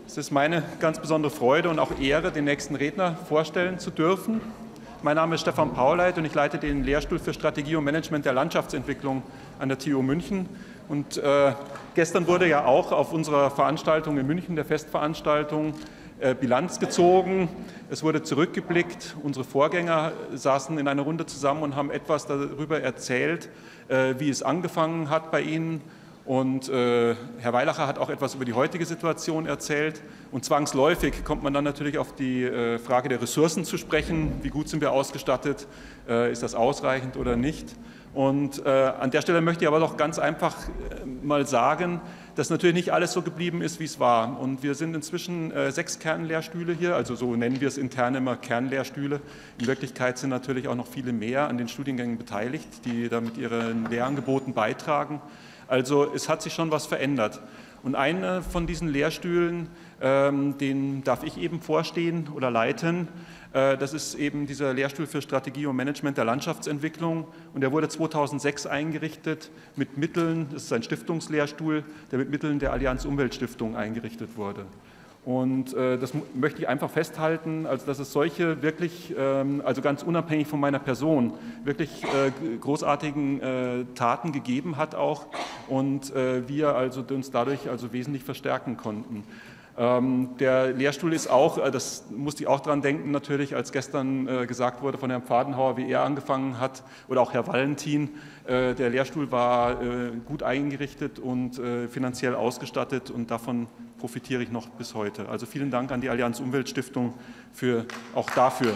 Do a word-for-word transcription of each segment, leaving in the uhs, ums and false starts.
Es ist meine ganz besondere Freude und auch Ehre, den nächsten Redner vorstellen zu dürfen. Mein Name ist Stefan Pauleit und ich leite den Lehrstuhl für Strategie und Management der Landschaftsentwicklung an der T U München. Und äh, gestern wurde ja auch auf unserer Veranstaltung in München, der Festveranstaltung, äh, Bilanz gezogen. Es wurde zurückgeblickt. Unsere Vorgänger saßen in einer Runde zusammen und haben etwas darüber erzählt, äh, wie es angefangen hat bei ihnen. Und äh, Herr Weilacher hat auch etwas über die heutige Situation erzählt. Und zwangsläufig kommt man dann natürlich auf die äh, Frage der Ressourcen zu sprechen. Wie gut sind wir ausgestattet? Äh, ist das ausreichend oder nicht? Und äh, an der Stelle möchte ich aber doch ganz einfach äh, mal sagen, dass natürlich nicht alles so geblieben ist, wie es war. Und wir sind inzwischen äh, sechs Kernlehrstühle hier, also so nennen wir es intern immer Kernlehrstühle. In Wirklichkeit sind natürlich auch noch viele mehr an den Studiengängen beteiligt, die da mit ihren Lehrangeboten beitragen. Also es hat sich schon was verändert. Und einer von diesen Lehrstühlen, ähm, den darf ich eben vorstehen oder leiten. Äh, das ist eben dieser Lehrstuhl für Strategie und Management der Landschaftsentwicklung. Und der wurde zweitausendsechs eingerichtet mit Mitteln, das ist ein Stiftungslehrstuhl, der mit Mitteln der Allianz Umweltstiftung eingerichtet wurde. Und äh, das möchte ich einfach festhalten, also dass es solche wirklich, ähm, also ganz unabhängig von meiner Person, wirklich äh, großartigen äh, Taten gegeben hat auch und äh, wir also uns dadurch also wesentlich verstärken konnten. Ähm, der Lehrstuhl ist auch, äh, das musste ich auch dran denken natürlich, als gestern äh, gesagt wurde von Herrn Pfadenhauer, wie er angefangen hat, oder auch Herr Valentin, äh, der Lehrstuhl war äh, gut eingerichtet und äh, finanziell ausgestattet und davon profitiere ich noch bis heute. Also vielen Dank an die Allianz Umweltstiftung für, auch dafür.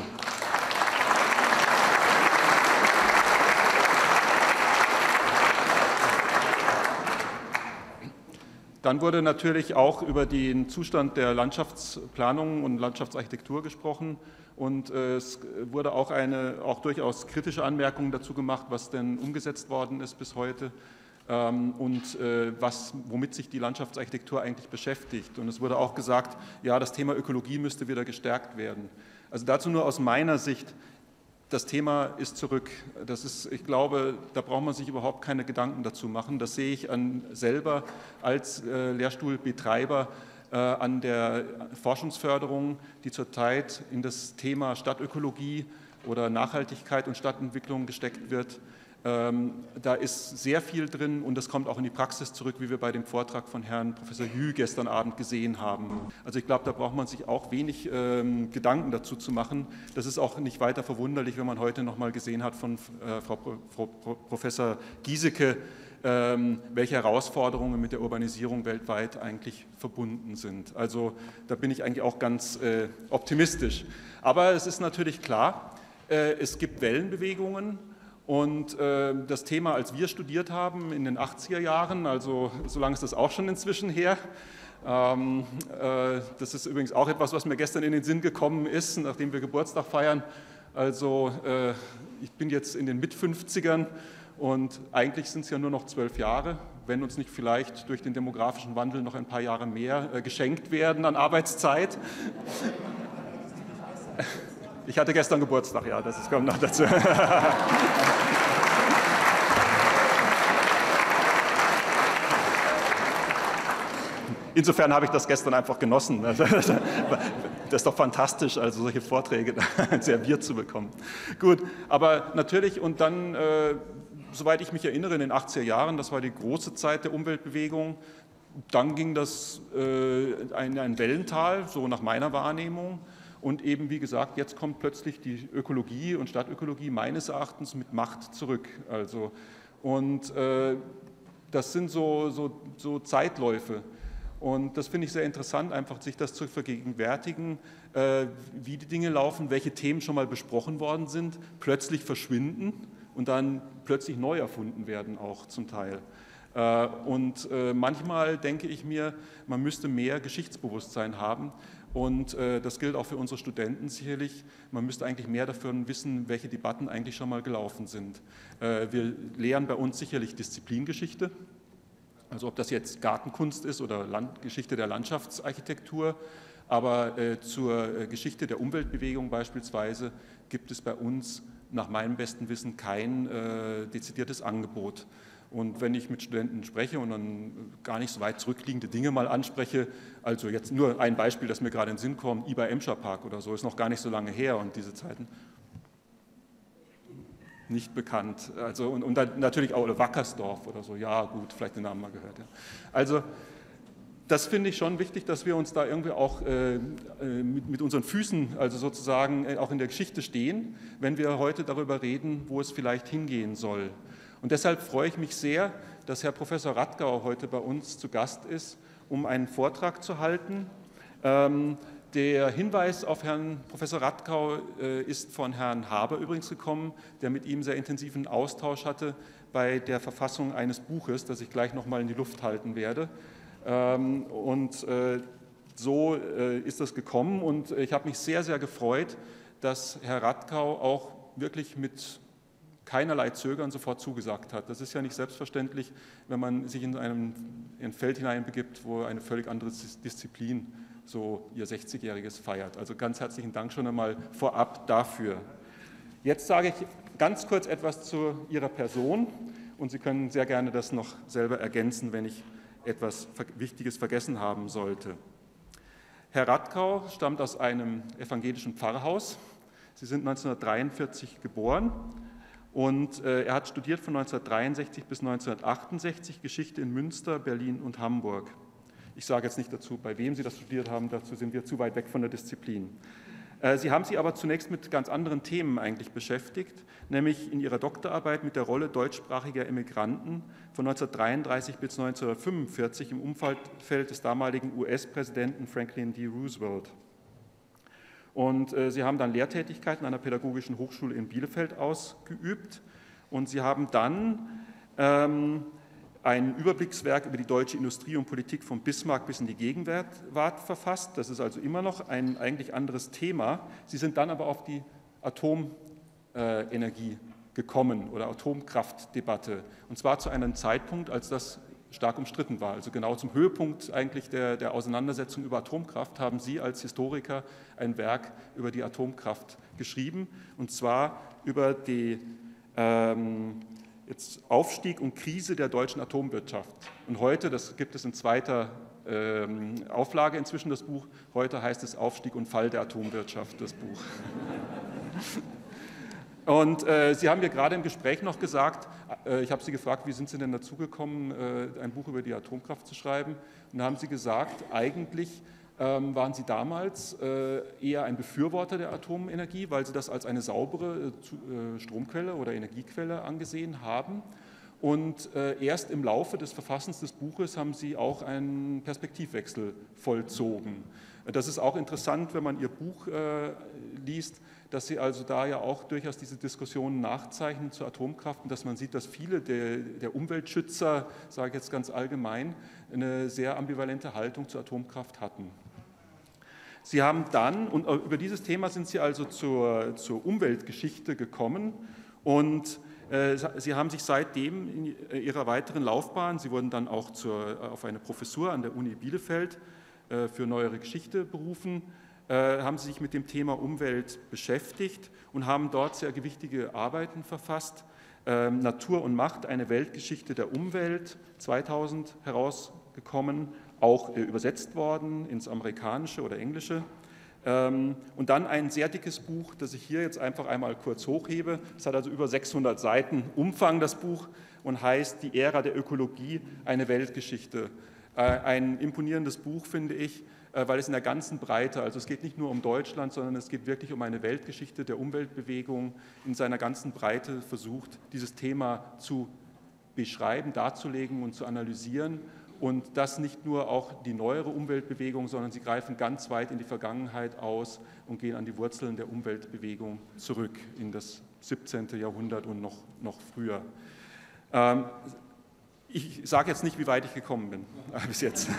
Dann wurde natürlich auch über den Zustand der Landschaftsplanung und Landschaftsarchitektur gesprochen und äh, es wurde auch eine auch durchaus kritische Anmerkung dazu gemacht, was denn umgesetzt worden ist bis heute ähm, und äh, was, womit sich die Landschaftsarchitektur eigentlich beschäftigt. Und es wurde auch gesagt, ja, das Thema Ökologie müsste wieder gestärkt werden. Also dazu nur aus meiner Sicht: Das Thema ist zurück. Das ist, ich glaube, da braucht man sich überhaupt keine Gedanken dazu machen. Das sehe ich an, selber als äh, Lehrstuhlbetreiber äh, an der Forschungsförderung, die zurzeit in das Thema Stadtökologie oder Nachhaltigkeit und Stadtentwicklung gesteckt wird. Ähm, da ist sehr viel drin und das kommt auch in die Praxis zurück, wie wir bei dem Vortrag von Herrn Professor Hü gestern Abend gesehen haben. Also ich glaube, da braucht man sich auch wenig ähm, Gedanken dazu zu machen. Das ist auch nicht weiter verwunderlich, wenn man heute noch mal gesehen hat von äh, Frau, Pro, Frau Pro, Professor Giesecke, ähm, welche Herausforderungen mit der Urbanisierung weltweit eigentlich verbunden sind. Also da bin ich eigentlich auch ganz äh, optimistisch. Aber es ist natürlich klar, äh, es gibt Wellenbewegungen. Und äh, das Thema, als wir studiert haben in den achtziger Jahren, also so lange ist das auch schon inzwischen her, ähm, äh, das ist übrigens auch etwas, was mir gestern in den Sinn gekommen ist, nachdem wir Geburtstag feiern. Also äh, ich bin jetzt in den Mit-fünfzigern und eigentlich sind es ja nur noch zwölf Jahre, wenn uns nicht vielleicht durch den demografischen Wandel noch ein paar Jahre mehr äh, geschenkt werden an Arbeitszeit. Ich hatte gestern Geburtstag, ja, das kommt noch dazu. Insofern habe ich das gestern einfach genossen. Das ist doch fantastisch, also solche Vorträge serviert zu bekommen. Gut, aber natürlich und dann, äh, soweit ich mich erinnere, in den achtziger Jahren, das war die große Zeit der Umweltbewegung, dann ging das äh, in ein Wellental, so nach meiner Wahrnehmung. Und eben, wie gesagt, jetzt kommt plötzlich die Ökologie und Stadtökologie meines Erachtens mit Macht zurück. Also, und äh, das sind so, so, so Zeitläufe. Und das finde ich sehr interessant, einfach sich das zu vergegenwärtigen, äh, wie die Dinge laufen, welche Themen schon mal besprochen worden sind, plötzlich verschwinden und dann plötzlich neu erfunden werden, auch zum Teil. Äh, und äh, manchmal denke ich mir, man müsste mehr Geschichtsbewusstsein haben. Und äh, das gilt auch für unsere Studenten sicherlich. Man müsste eigentlich mehr davon wissen, welche Debatten eigentlich schon mal gelaufen sind. Äh, wir lehren bei uns sicherlich Disziplingeschichte, also ob das jetzt Gartenkunst ist oder Land Geschichte der Landschaftsarchitektur, aber äh, zur äh, Geschichte der Umweltbewegung beispielsweise gibt es bei uns nach meinem besten Wissen kein äh, dezidiertes Angebot. Und wenn ich mit Studenten spreche und dann gar nicht so weit zurückliegende Dinge mal anspreche, also jetzt nur ein Beispiel, das mir gerade in den Sinn kommt, I B A Emscher Park oder so, ist noch gar nicht so lange her und diese Zeiten nicht bekannt. Also, und, und dann natürlich auch oder Wackersdorf oder so, ja gut, vielleicht den Namen mal gehört. Ja. Also das finde ich schon wichtig, dass wir uns da irgendwie auch äh, mit, mit unseren Füßen, also sozusagen äh, auch in der Geschichte stehen, wenn wir heute darüber reden, wo es vielleicht hingehen soll. Und deshalb freue ich mich sehr, dass Herr Professor Radkau heute bei uns zu Gast ist, um einen Vortrag zu halten. Ähm, der Hinweis auf Herrn Professor Radkau äh, ist von Herrn Haber übrigens gekommen, der mit ihm sehr intensiven Austausch hatte bei der Verfassung eines Buches, das ich gleich noch mal in die Luft halten werde. Ähm, und äh, so äh, ist das gekommen und ich habe mich sehr, sehr gefreut, dass Herr Radkau auch wirklich mit keinerlei Zögern sofort zugesagt hat. Das ist ja nicht selbstverständlich, wenn man sich in, einem, in ein Feld hineinbegibt, wo eine völlig andere Disziplin so ihr sechzigjähriges feiert. Also ganz herzlichen Dank schon einmal vorab dafür. Jetzt sage ich ganz kurz etwas zu Ihrer Person und Sie können sehr gerne das noch selber ergänzen, wenn ich etwas Wichtiges vergessen haben sollte. Herr Radkau stammt aus einem evangelischen Pfarrhaus. Sie sind neunzehnhundertdreiundvierzig geboren. Und äh, er hat studiert von neunzehnhundertdreiundsechzig bis neunzehnhundertachtundsechzig Geschichte in Münster, Berlin und Hamburg. Ich sage jetzt nicht dazu, bei wem Sie das studiert haben, dazu sind wir zu weit weg von der Disziplin. Äh, Sie haben sich aber zunächst mit ganz anderen Themen eigentlich beschäftigt, nämlich in Ihrer Doktorarbeit mit der Rolle deutschsprachiger Immigranten von neunzehnhundertdreiunddreißig bis neunzehnhundertfünfundvierzig im Umfeld des damaligen U S-Präsidenten Franklin D. Roosevelt. Und äh, Sie haben dann Lehrtätigkeiten an der Pädagogischen Hochschule in Bielefeld ausgeübt und Sie haben dann ähm, ein Überblickswerk über die deutsche Industrie und Politik von Bismarck bis in die Gegenwart verfasst. Das ist also immer noch ein eigentlich anderes Thema. Sie sind dann aber auf die Atomenergie gekommen oder Atomkraftdebatte und zwar zu einem Zeitpunkt, als das stark umstritten war. Also genau zum Höhepunkt eigentlich der, der Auseinandersetzung über Atomkraft haben Sie als Historiker ein Werk über die Atomkraft geschrieben, und zwar über die ähm, jetzt Aufstieg und Krise der deutschen Atomwirtschaft. Und heute, das gibt es in zweiter ähm, Auflage inzwischen, das Buch, heute heißt es Aufstieg und Fall der Atomwirtschaft, das Buch. Und äh, Sie haben mir gerade im Gespräch noch gesagt, äh, ich habe Sie gefragt, wie sind Sie denn dazu gekommen, äh, ein Buch über die Atomkraft zu schreiben? Und da haben Sie gesagt, eigentlich ähm, waren Sie damals äh, eher ein Befürworter der Atomenergie, weil Sie das als eine saubere äh, Stromquelle oder Energiequelle angesehen haben. Und äh, erst im Laufe des Verfassens des Buches haben Sie auch einen Perspektivwechsel vollzogen. Das ist auch interessant, wenn man Ihr Buch äh, liest, dass Sie also da ja auch durchaus diese Diskussionen nachzeichnen zur Atomkraft und dass man sieht, dass viele der, der Umweltschützer, sage ich jetzt ganz allgemein, eine sehr ambivalente Haltung zur Atomkraft hatten. Sie haben dann, und über dieses Thema sind Sie also zur, zur Umweltgeschichte gekommen und äh, Sie haben sich seitdem in Ihrer weiteren Laufbahn, Sie wurden dann auch zur, auf eine Professur an der Uni Bielefeld äh, für neuere Geschichte berufen, haben Sie sich mit dem Thema Umwelt beschäftigt und haben dort sehr gewichtige Arbeiten verfasst. Ähm, Natur und Macht, eine Weltgeschichte der Umwelt, zweitausend herausgekommen, auch äh, übersetzt worden ins Amerikanische oder Englische. Ähm, und dann ein sehr dickes Buch, das ich hier jetzt einfach einmal kurz hochhebe. Es hat also über sechshundert Seiten Umfang, das Buch, und heißt Die Ära der Ökologie, eine Weltgeschichte. Äh, ein imponierendes Buch, finde ich, weil es in der ganzen Breite, also es geht nicht nur um Deutschland, sondern es geht wirklich um eine Weltgeschichte der Umweltbewegung in seiner ganzen Breite versucht, dieses Thema zu beschreiben, darzulegen und zu analysieren. Und das nicht nur auch die neuere Umweltbewegung, sondern sie greifen ganz weit in die Vergangenheit aus und gehen an die Wurzeln der Umweltbewegung zurück in das siebzehnten Jahrhundert und noch, noch früher. Ähm, ich sage jetzt nicht, wie weit ich gekommen bin bis jetzt.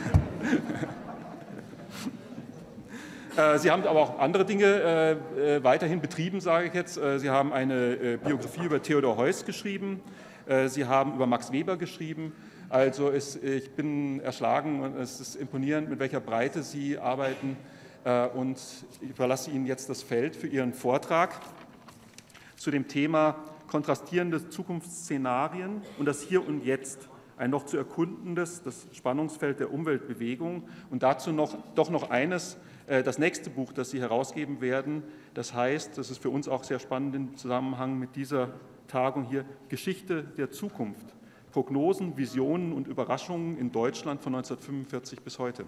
Sie haben aber auch andere Dinge äh, weiterhin betrieben, sage ich jetzt. Sie haben eine äh, Biografie über Theodor Heuss geschrieben. Äh, Sie haben über Max Weber geschrieben. Also es, ich bin erschlagen und es ist imponierend, mit welcher Breite Sie arbeiten. Äh, und ich überlasse Ihnen jetzt das Feld für Ihren Vortrag zu dem Thema kontrastierende Zukunftsszenarien und das Hier und Jetzt, ein noch zu erkundendes, das Spannungsfeld der Umweltbewegung. Und dazu noch, doch noch eines, äh, das nächste Buch, das Sie herausgeben werden, das heißt, das ist für uns auch sehr spannend im Zusammenhang mit dieser Tagung hier, Geschichte der Zukunft. Prognosen, Visionen und Überraschungen in Deutschland von neunzehnhundertfünfundvierzig bis heute.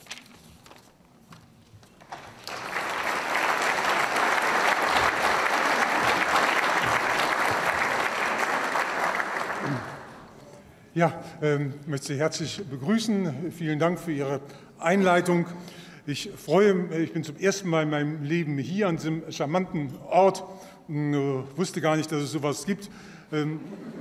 Ja, ähm, ich möchte Sie herzlich begrüßen. Vielen Dank für Ihre Einleitung. Ich freue mich, ich bin zum ersten Mal in meinem Leben hier an diesem charmanten Ort. Ich äh, wusste gar nicht, dass es sowas gibt. Ähm,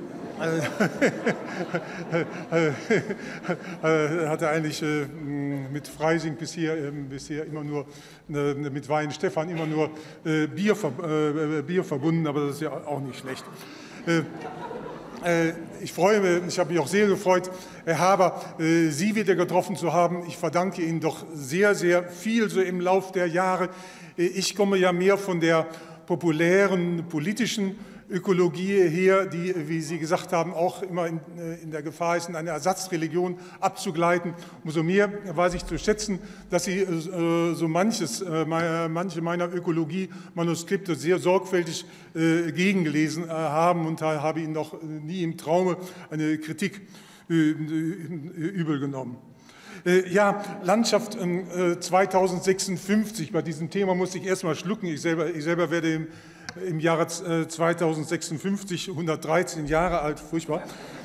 äh, äh, hatte eigentlich äh, mit Freising bisher, äh, bisher immer nur, äh, mit Weihenstephan immer nur äh, Bier, äh, Bier verbunden, aber das ist ja auch nicht schlecht. Äh, Ich freue mich, ich habe mich auch sehr gefreut, Herr Haber, Sie wieder getroffen zu haben. Ich verdanke Ihnen doch sehr, sehr viel so im Lauf der Jahre. Ich komme ja mehr von der populären politischen Ökologie her, die, wie Sie gesagt haben, auch immer in, in der Gefahr ist, in eine Ersatzreligion abzugleiten. Umso mehr weiß ich zu schätzen, dass Sie äh, so manches, äh, manche meiner Ökologie-Manuskripte sehr sorgfältig äh, gegengelesen äh, haben und habe Ihnen noch nie im Traume eine Kritik äh, übel genommen. Ja, Landschaft zweitausendsechsundfünfzig, bei diesem Thema musste ich erst mal schlucken. Ich selber, ich selber werde im, im Jahre zweitausendsechsundfünfzig hundertdreizehn Jahre alt, furchtbar.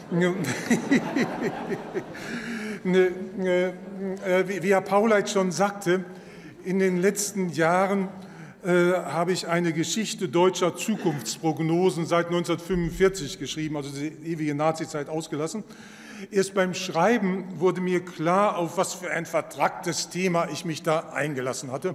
Wie Herr Pauleit schon sagte, in den letzten Jahren äh, habe ich eine Geschichte deutscher Zukunftsprognosen seit neunzehnhundertfünfundvierzig geschrieben, also die ewige Nazizeit ausgelassen. Erst beim Schreiben wurde mir klar, auf was für ein vertracktes Thema ich mich da eingelassen hatte.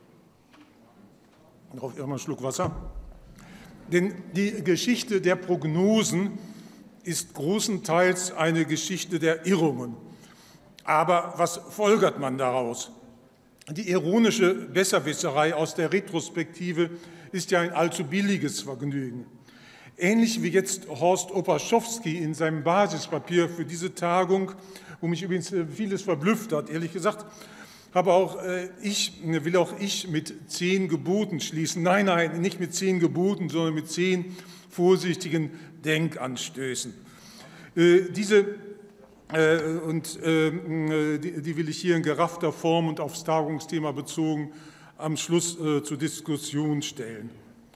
Darauf erstmal einen Schluck Wasser. Denn die Geschichte der Prognosen ist großenteils eine Geschichte der Irrungen. Aber was folgert man daraus? Die ironische Besserwisserei aus der Retrospektive ist ja ein allzu billiges Vergnügen. Ähnlich wie jetzt Horst Opaschowski in seinem Basispapier für diese Tagung, wo mich übrigens vieles verblüfft hat, ehrlich gesagt, habe auch ich, will auch ich mit zehn Geboten schließen. Nein, nein, nicht mit zehn Geboten, sondern mit zehn vorsichtigen Denkanstößen. Diese, und die will ich hier in geraffter Form und aufs Tagungsthema bezogen am Schluss zur Diskussion stellen.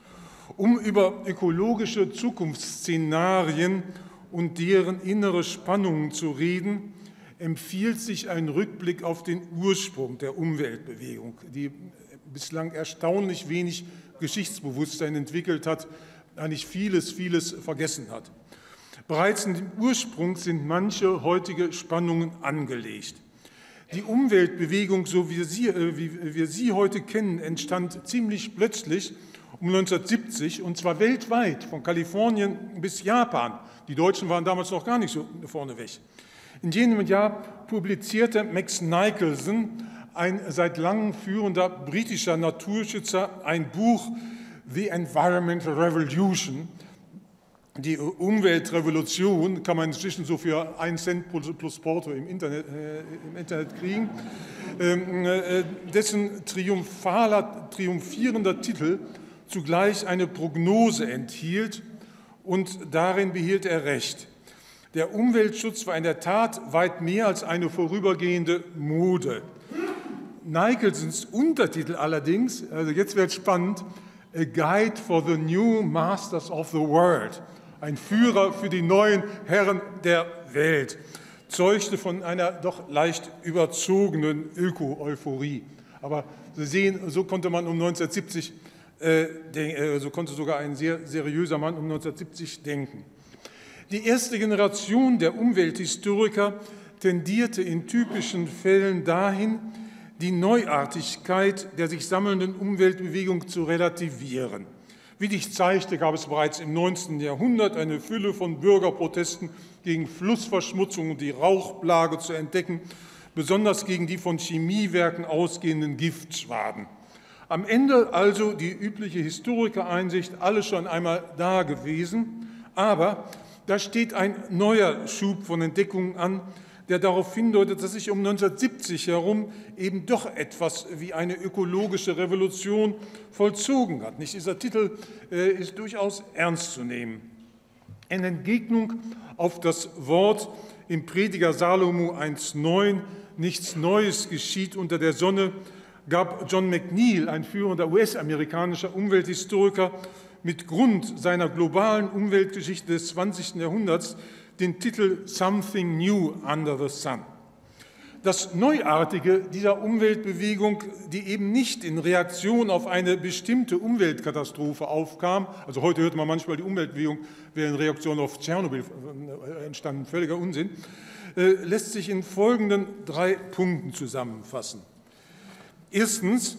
Um über ökologische Zukunftsszenarien und deren innere Spannungen zu reden, empfiehlt sich ein Rückblick auf den Ursprung der Umweltbewegung, die bislang erstaunlich wenig Geschichtsbewusstsein entwickelt hat, eigentlich vieles, vieles vergessen hat. Bereits in dem Ursprung sind manche heutige Spannungen angelegt. Die Umweltbewegung, so wie, sie, wie wir sie heute kennen, entstand ziemlich plötzlich um neunzehnhundertsiebzig, und zwar weltweit, von Kalifornien bis Japan. Die Deutschen waren damals noch gar nicht so vorneweg. In jenem Jahr publizierte Max Nicholson, ein seit langem führender britischer Naturschützer, ein Buch, The Environmental Revolution. Die Umweltrevolution kann man inzwischen so für einen Cent plus Porto im Internet, äh, im Internet kriegen. Ähm, äh, dessen triumphaler, triumphierender Titel zugleich eine Prognose enthielt, und darin behielt er recht. Der Umweltschutz war in der Tat weit mehr als eine vorübergehende Mode. Nicholsons Untertitel allerdings, also jetzt wird es spannend, A Guide for the New Masters of the World, ein Führer für die neuen Herren der Welt, zeugte von einer doch leicht überzogenen Öko-Euphorie. Aber Sie sehen, so konnte man um neunzehnhundertsiebzig, äh, so konnte sogar ein sehr seriöser Mann um neunzehnhundertsiebzig denken. Die erste Generation der Umwelthistoriker tendierte in typischen Fällen dahin, die Neuartigkeit der sich sammelnden Umweltbewegung zu relativieren. Wie dies zeigte, gab es bereits im neunzehnten Jahrhundert eine Fülle von Bürgerprotesten gegen Flussverschmutzung und die Rauchplage zu entdecken, besonders gegen die von Chemiewerken ausgehenden Giftschwaden. Am Ende also die übliche Historikereinsicht, alles schon einmal da gewesen, aber da steht ein neuer Schub von Entdeckungen an, der darauf hindeutet, dass sich um neunzehnhundertsiebzig herum eben doch etwas wie eine ökologische Revolution vollzogen hat. Nicht? Dieser Titel äh, ist durchaus ernst zu nehmen. In Entgegnung auf das Wort im Prediger Salomo eins Komma neun, nichts Neues geschieht unter der Sonne, gab John McNeill, ein führender U S-amerikanischer Umwelthistoriker, mit Grund seiner globalen Umweltgeschichte des zwanzigsten Jahrhunderts den Titel Something New Under the Sun. Das Neuartige dieser Umweltbewegung, die eben nicht in Reaktion auf eine bestimmte Umweltkatastrophe aufkam, also heute hört man manchmal, die Umweltbewegung wäre in Reaktion auf Tschernobyl entstanden, völliger Unsinn, lässt sich in folgenden drei Punkten zusammenfassen. Erstens,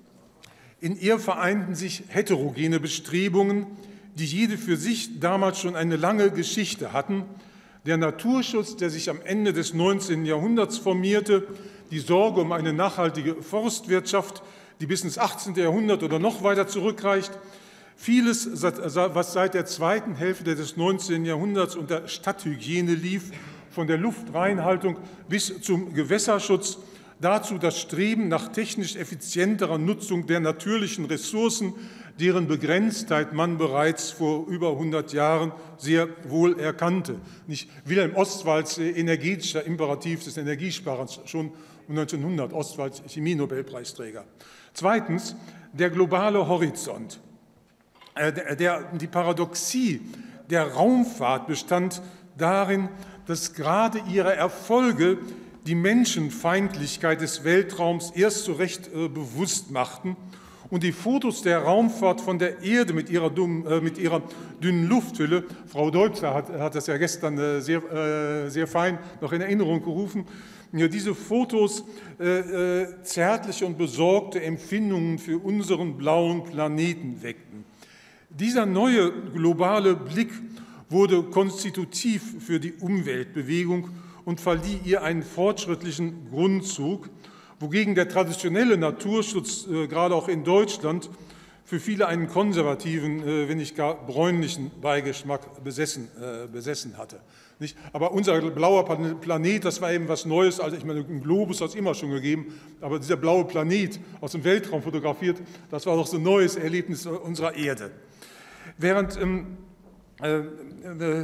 in ihr vereinten sich heterogene Bestrebungen, die jede für sich damals schon eine lange Geschichte hatten. Der Naturschutz, der sich am Ende des neunzehnten Jahrhunderts formierte, die Sorge um eine nachhaltige Forstwirtschaft, die bis ins achtzehnte Jahrhundert oder noch weiter zurückreicht, vieles, was seit der zweiten Hälfte des neunzehnten Jahrhunderts unter Stadthygiene lief, von der Luftreinhaltung bis zum Gewässerschutz, dazu das Streben nach technisch effizienterer Nutzung der natürlichen Ressourcen, deren Begrenztheit man bereits vor über hundert Jahren sehr wohl erkannte. Nicht Wilhelm Ostwalds energetischer Imperativ des Energiesparens, schon neunzehnhundert, Ostwald Chemie-Nobelpreisträger. Zweitens, der globale Horizont. Der, der, die Paradoxie der Raumfahrt bestand darin, dass gerade ihre Erfolge die Menschenfeindlichkeit des Weltraums erst so recht äh, bewusst machten und die Fotos der Raumfahrt von der Erde mit ihrer, dumm, äh, mit ihrer dünnen Lufthülle, Frau Deutzer hat, hat das ja gestern äh, sehr, äh, sehr fein noch in Erinnerung gerufen, ja, diese Fotos äh, äh, zärtliche und besorgte Empfindungen für unseren blauen Planeten weckten. Dieser neue globale Blick wurde konstitutiv für die Umweltbewegung und verlieh ihr einen fortschrittlichen Grundzug, wogegen der traditionelle Naturschutz, äh, gerade auch in Deutschland, für viele einen konservativen, äh, wenn nicht gar bräunlichen Beigeschmack besessen, äh, besessen hatte. Nicht? Aber unser blauer Planet, das war eben was Neues, also ich meine, einen Globus hat es immer schon gegeben, aber dieser blaue Planet aus dem Weltraum fotografiert, das war doch so ein neues Erlebnis unserer Erde. Während ähm, äh, äh,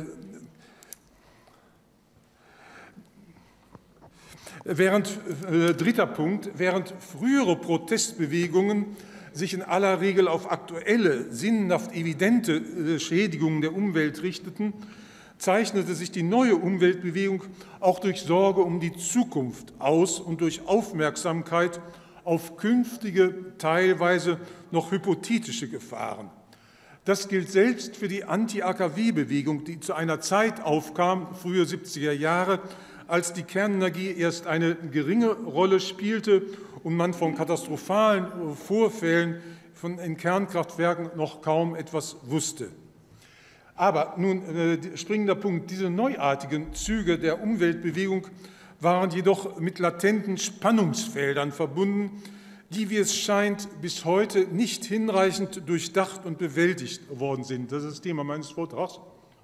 Während, äh, dritter Punkt, während frühere Protestbewegungen sich in aller Regel auf aktuelle, sinnhaft evidente äh, Schädigungen der Umwelt richteten, zeichnete sich die neue Umweltbewegung auch durch Sorge um die Zukunft aus und durch Aufmerksamkeit auf künftige, teilweise noch hypothetische Gefahren. Das gilt selbst für die Anti-A K W-Bewegung, die zu einer Zeit aufkam, frühe siebziger Jahre, als die Kernenergie erst eine geringe Rolle spielte und man von katastrophalen Vorfällen von in Kernkraftwerken noch kaum etwas wusste. Aber nun, äh, springender Punkt, diese neuartigen Züge der Umweltbewegung waren jedoch mit latenten Spannungsfeldern verbunden, die, wie es scheint, bis heute nicht hinreichend durchdacht und bewältigt worden sind. Das ist das Thema meines Vortrags.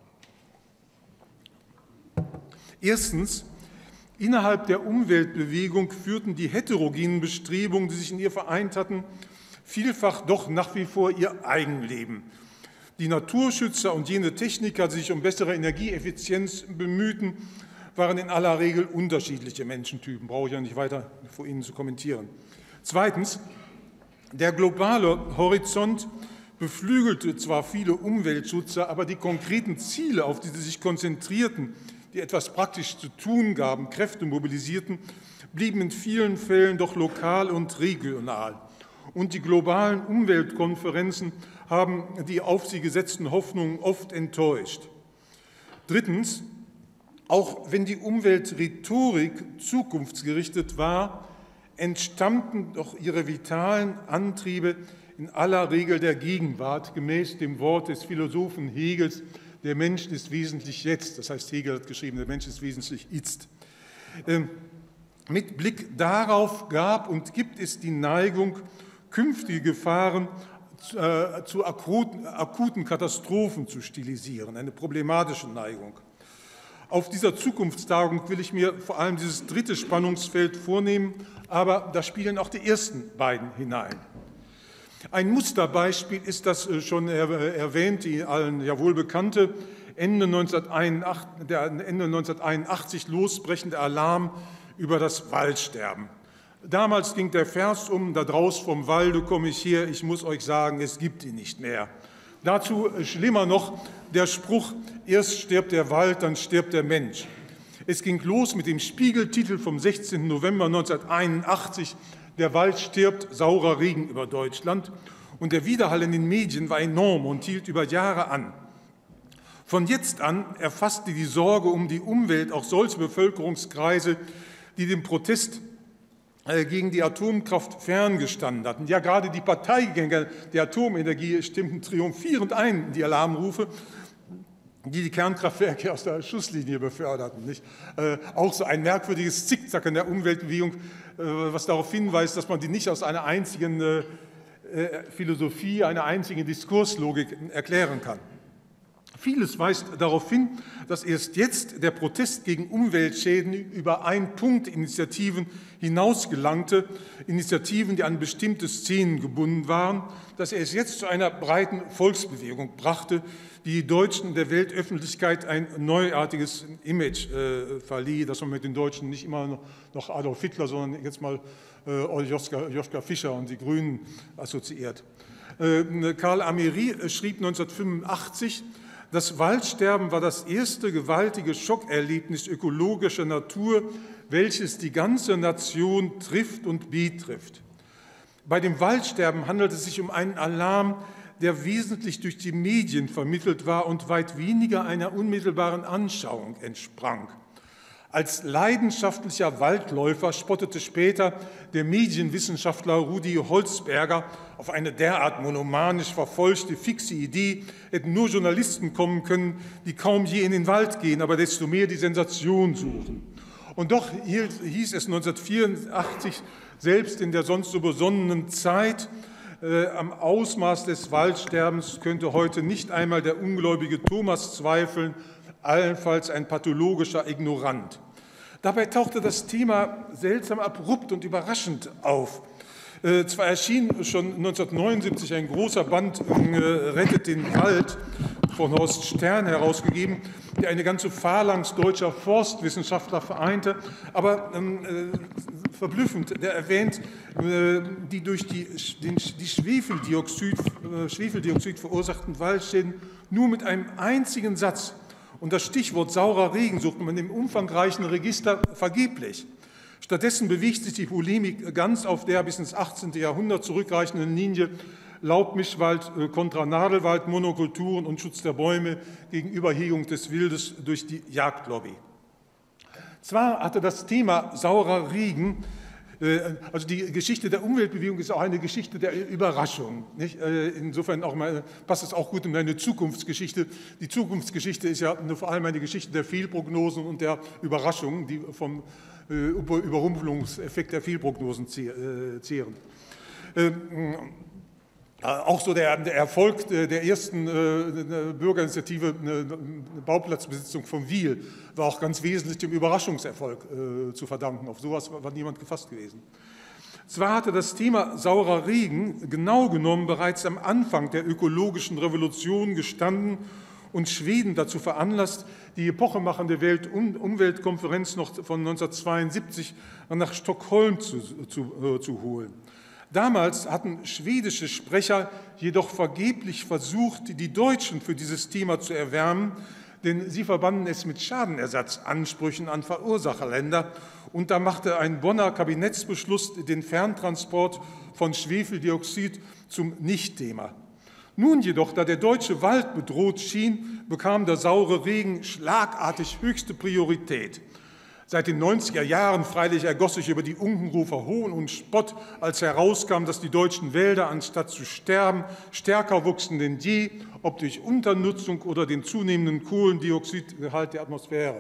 Erstens, innerhalb der Umweltbewegung führten die heterogenen Bestrebungen, die sich in ihr vereint hatten, vielfach doch nach wie vor ihr Eigenleben. Die Naturschützer und jene Techniker, die sich um bessere Energieeffizienz bemühten, waren in aller Regel unterschiedliche Menschentypen. Brauche ich ja nicht weiter vor Ihnen zu kommentieren. Zweitens, der globale Horizont beflügelte zwar viele Umweltschützer, aber die konkreten Ziele, auf die sie sich konzentrierten, die etwas praktisch zu tun gaben, Kräfte mobilisierten, blieben in vielen Fällen doch lokal und regional. Und die globalen Umweltkonferenzen haben die auf sie gesetzten Hoffnungen oft enttäuscht. Drittens, auch wenn die Umweltrhetorik zukunftsgerichtet war, entstammten doch ihre vitalen Antriebe in aller Regel der Gegenwart, gemäß dem Wort des Philosophen Hegels, der Mensch ist wesentlich jetzt. Das heißt, Hegel hat geschrieben, der Mensch ist wesentlich jetzt. Ähm, mit Blick darauf gab und gibt es die Neigung, künftige Gefahren äh, zu akuten, akuten Katastrophen zu stilisieren, eine problematische Neigung. Auf dieser Zukunftstagung will ich mir vor allem dieses dritte Spannungsfeld vornehmen, aber da spielen auch die ersten beiden hinein. Ein Musterbeispiel ist das schon erwähnt, die allen ja wohl bekannte, Ende neunzehnhunderteinundachtzig, der Ende neunzehnhunderteinundachtzig losbrechende Alarm über das Waldsterben. Damals ging der Vers um, da draus vom Walde komme ich her, ich muss euch sagen, es gibt ihn nicht mehr. Dazu schlimmer noch der Spruch, erst stirbt der Wald, dann stirbt der Mensch. Es ging los mit dem Spiegeltitel vom sechzehnten November neunzehnhunderteinundachtzig, der Wald stirbt, saurer Regen über Deutschland. Und der Widerhall in den Medien war enorm und hielt über Jahre an. Von jetzt an erfasste die Sorge um die Umwelt auch solche Bevölkerungskreise, die dem Protest gegen die Atomkraft ferngestanden hatten. Ja, gerade die Parteigänger der Atomenergie stimmten triumphierend ein in die Alarmrufe, die die Kernkraftwerke aus der Schusslinie beförderten. Nicht? Äh, auch so ein merkwürdiges Zickzack in der Umweltbewegung, äh, was darauf hinweist, dass man die nicht aus einer einzigen äh, Philosophie, einer einzigen Diskurslogik erklären kann. Vieles weist darauf hin, dass erst jetzt der Protest gegen Umweltschäden über Ein-Punkt-Initiativen hinausgelangte, Initiativen, die an bestimmte Szenen gebunden waren, dass er es jetzt zu einer breiten Volksbewegung brachte, die die Deutschen der Weltöffentlichkeit ein neuartiges Image äh, verlieh, dass man mit den Deutschen nicht immer noch Adolf Hitler, sondern jetzt mal äh, Joschka, Joschka Fischer und die Grünen assoziiert. Äh, Karl Ameri schrieb neunzehnhundertfünfundachtzig, das Waldsterben war das erste gewaltige Schockerlebnis ökologischer Natur, welches die ganze Nation trifft und betrifft. Bei dem Waldsterben handelt es sich um einen Alarm, der wesentlich durch die Medien vermittelt war und weit weniger einer unmittelbaren Anschauung entsprang. Als leidenschaftlicher Waldläufer spottete später der Medienwissenschaftler Rudi Holzberger auf eine derart monomanisch verfolgte, fixe Idee, hätten nur Journalisten kommen können, die kaum je in den Wald gehen, aber desto mehr die Sensation suchen. Und doch hieß es neunzehnhundertvierundachtzig, selbst in der sonst so besonnenen Zeit, äh, am Ausmaß des Waldsterbens könnte heute nicht einmal der ungläubige Thomas zweifeln, allenfalls ein pathologischer Ignorant. Dabei tauchte das Thema seltsam abrupt und überraschend auf. Äh, zwar erschien schon neunzehnhundertneunundsiebzig ein großer Band äh, Rettet den Wald von Horst Stern herausgegeben, der eine ganze Phalanx deutscher Forstwissenschaftler vereinte, aber ähm, äh, verblüffend, der erwähnt, äh, die durch die, den, die Schwefeldioxid, äh, Schwefeldioxid verursachten Waldschäden nur mit einem einzigen Satz. Und das Stichwort saurer Regen sucht man im umfangreichen Register vergeblich. Stattdessen bewegt sich die Polemik ganz auf der bis ins achtzehnte Jahrhundert zurückreichenden Linie Laubmischwald kontra Nadelwald, Monokulturen und Schutz der Bäume gegen Überhehung des Wildes durch die Jagdlobby. Zwar hatte das Thema saurer Regen, also die Geschichte der Umweltbewegung ist auch eine Geschichte der Überraschung. Nicht? Insofern auch mal, passt es auch gut in eine Zukunftsgeschichte. Die Zukunftsgeschichte ist ja vor allem eine Geschichte der Fehlprognosen und der Überraschungen, die vom Überrumpelungseffekt der Fehlprognosen zehren. Auch so der, der Erfolg der ersten äh, Bürgerinitiative, eine Bauplatzbesitzung von Wiel, war auch ganz wesentlich dem Überraschungserfolg äh, zu verdanken. Auf sowas war, war niemand gefasst gewesen. Zwar hatte das Thema saurer Regen genau genommen bereits am Anfang der ökologischen Revolution gestanden und Schweden dazu veranlasst, die epochemachende Weltumweltkonferenz noch von neunzehnhundertzweiundsiebzig nach Stockholm zu, zu, äh, zu holen. Damals hatten schwedische Sprecher jedoch vergeblich versucht, die Deutschen für dieses Thema zu erwärmen, denn sie verbanden es mit Schadenersatzansprüchen an Verursacherländer. Und da machte ein Bonner Kabinettsbeschluss den Ferntransport von Schwefeldioxid zum Nichtthema. Nun jedoch, da der deutsche Wald bedroht schien, bekam der saure Regen schlagartig höchste Priorität. Seit den neunziger Jahren freilich ergoss sich über die Unkenrufer Hohn und Spott, als herauskam, dass die deutschen Wälder anstatt zu sterben stärker wuchsen denn je, ob durch Unternutzung oder den zunehmenden Kohlendioxidgehalt der Atmosphäre.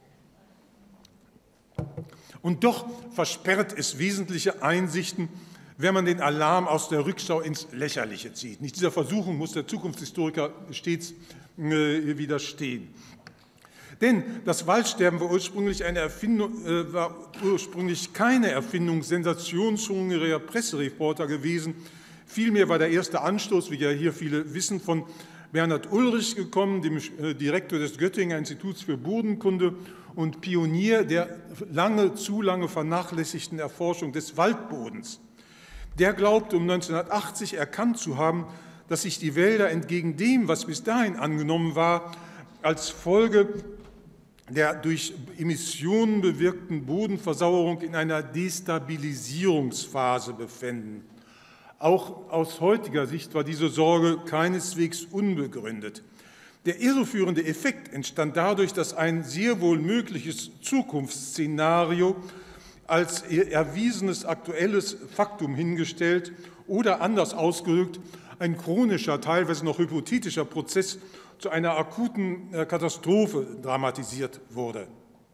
Und doch versperrt es wesentliche Einsichten wenn man den Alarm aus der Rückschau ins Lächerliche zieht. Nicht dieser Versuchung muss der Zukunftshistoriker stets äh, widerstehen. Denn das Waldsterben war ursprünglich, eine Erfindung, äh, war ursprünglich keine Erfindung sensationshungriger Pressereporter gewesen. Vielmehr war der erste Anstoß, wie ja hier viele wissen, von Bernhard Ulrich gekommen, dem äh, Direktor des Göttinger Instituts für Bodenkunde und Pionier der lange, zu lange vernachlässigten Erforschung des Waldbodens. Der glaubte, um neunzehnhundertachtzig erkannt zu haben, dass sich die Wälder entgegen dem, was bis dahin angenommen war, als Folge der durch Emissionen bewirkten Bodenversauerung in einer Destabilisierungsphase befänden. Auch aus heutiger Sicht war diese Sorge keineswegs unbegründet. Der irreführende Effekt entstand dadurch, dass ein sehr wohl mögliches Zukunftsszenario als erwiesenes aktuelles Faktum hingestellt oder anders ausgedrückt ein chronischer, teilweise noch hypothetischer Prozess zu einer akuten Katastrophe dramatisiert wurde.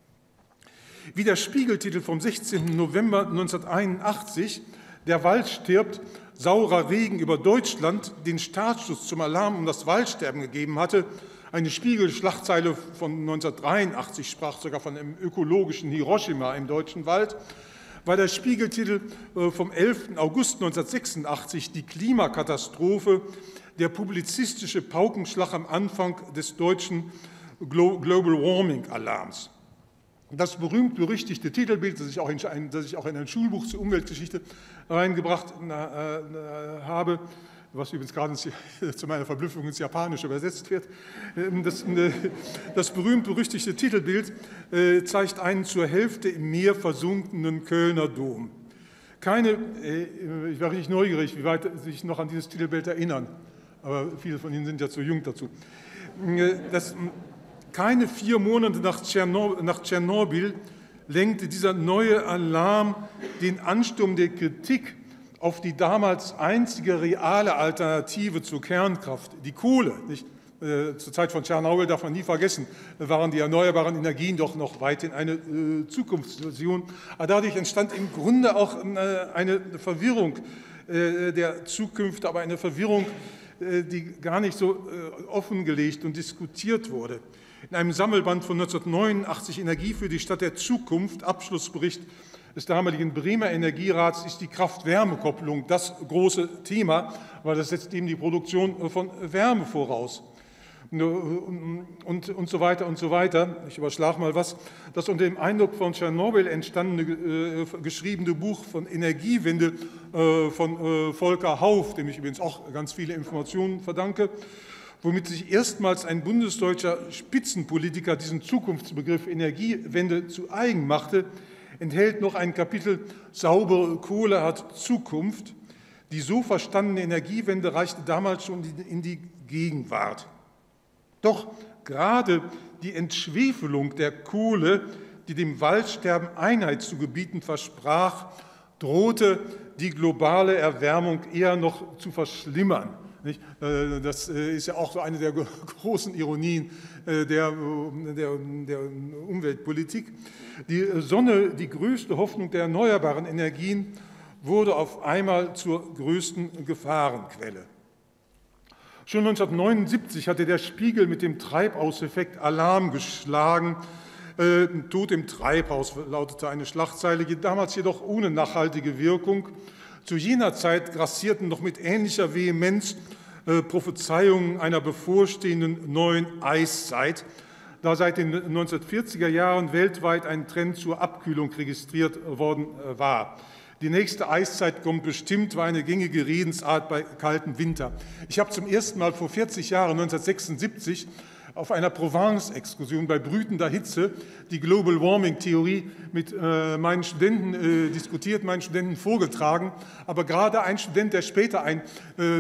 Wie der Spiegeltitel vom sechzehnten November neunzehnhunderteinundachtzig, Der Wald stirbt, saurer Regen über Deutschland, den Startschuss zum Alarm um das Waldsterben gegeben hatte, eine Spiegelschlagzeile von neunzehnhundertdreiundachtzig sprach sogar von einem ökologischen Hiroshima im deutschen Wald, war der Spiegeltitel vom elften August neunzehnhundertsechsundachtzig Die Klimakatastrophe, der publizistische Paukenschlag am Anfang des deutschen Global Warming Alarms. Das berühmt-berüchtigte Titelbild, das ich auch in, das ich auch in ein Schulbuch zur Umweltgeschichte reingebracht äh, äh, habe, was übrigens gerade ins, zu meiner Verblüffung ins Japanische übersetzt wird. Das, das berühmt-berüchtigte Titelbild äh, zeigt einen zur Hälfte im Meer versunkenen Kölner Dom. Keine, äh, ich war richtig neugierig, wie weit Sie sich noch an dieses Titelbild erinnern, aber viele von Ihnen sind ja zu jung dazu. Das, keine vier Monate nach Tschernobyl, nach Tschernobyl lenkte dieser neue Alarm den Ansturm der Kritik auf die damals einzige reale Alternative zur Kernkraft, die Kohle. Nicht? Äh, zur Zeit von Tschernobyl darf man nie vergessen, waren die erneuerbaren Energien doch noch weithin eine äh, Zukunftsvision. Aber dadurch entstand im Grunde auch äh, eine Verwirrung äh, der Zukunft, aber eine Verwirrung, äh, die gar nicht so äh, offengelegt und diskutiert wurde. In einem Sammelband von neunzehnhundertneunundachtzig, Energie für die Stadt der Zukunft, Abschlussbericht des damaligen Bremer Energierats, ist die Kraft-Wärme-Kopplung das große Thema, weil das setzt eben die Produktion von Wärme voraus. Und, und, und so weiter und so weiter. Ich überschlage mal was. Das unter dem Eindruck von Tschernobyl entstandene äh, geschriebene Buch von Energiewende äh, von äh, Volker Hauff, dem ich übrigens auch ganz viele Informationen verdanke, womit sich erstmals ein bundesdeutscher Spitzenpolitiker diesen Zukunftsbegriff Energiewende zu eigen machte, enthält noch ein Kapitel Saubere Kohle hat Zukunft. Die so verstandene Energiewende reichte damals schon in die Gegenwart. Doch gerade die Entschwefelung der Kohle, die dem Waldsterben Einheit zu gebieten versprach, drohte die globale Erwärmung eher noch zu verschlimmern. Das ist ja auch so eine der großen Ironien der, der, der Umweltpolitik. Die Sonne, die größte Hoffnung der erneuerbaren Energien, wurde auf einmal zur größten Gefahrenquelle. Schon neunzehnhundertneunundsiebzig hatte der Spiegel mit dem Treibhauseffekt Alarm geschlagen. Äh, Tod im Treibhaus lautete eine Schlagzeile, damals jedoch ohne nachhaltige Wirkung. Zu jener Zeit grassierten noch mit ähnlicher Vehemenz äh, Prophezeiungen einer bevorstehenden neuen Eiszeit, da seit den neunzehnhundertvierziger Jahren weltweit ein Trend zur Abkühlung registriert worden äh, war. Die nächste Eiszeit kommt bestimmt, war eine gängige Redensart bei kaltem Winter. Ich habe zum ersten Mal vor vierzig Jahren, neunzehnhundertsechsundsiebzig, auf einer Provence-Exkursion bei brütender Hitze die Global Warming-Theorie mit äh, meinen Studenten äh, diskutiert, meinen Studenten vorgetragen. Aber gerade ein Student, der später ein, äh,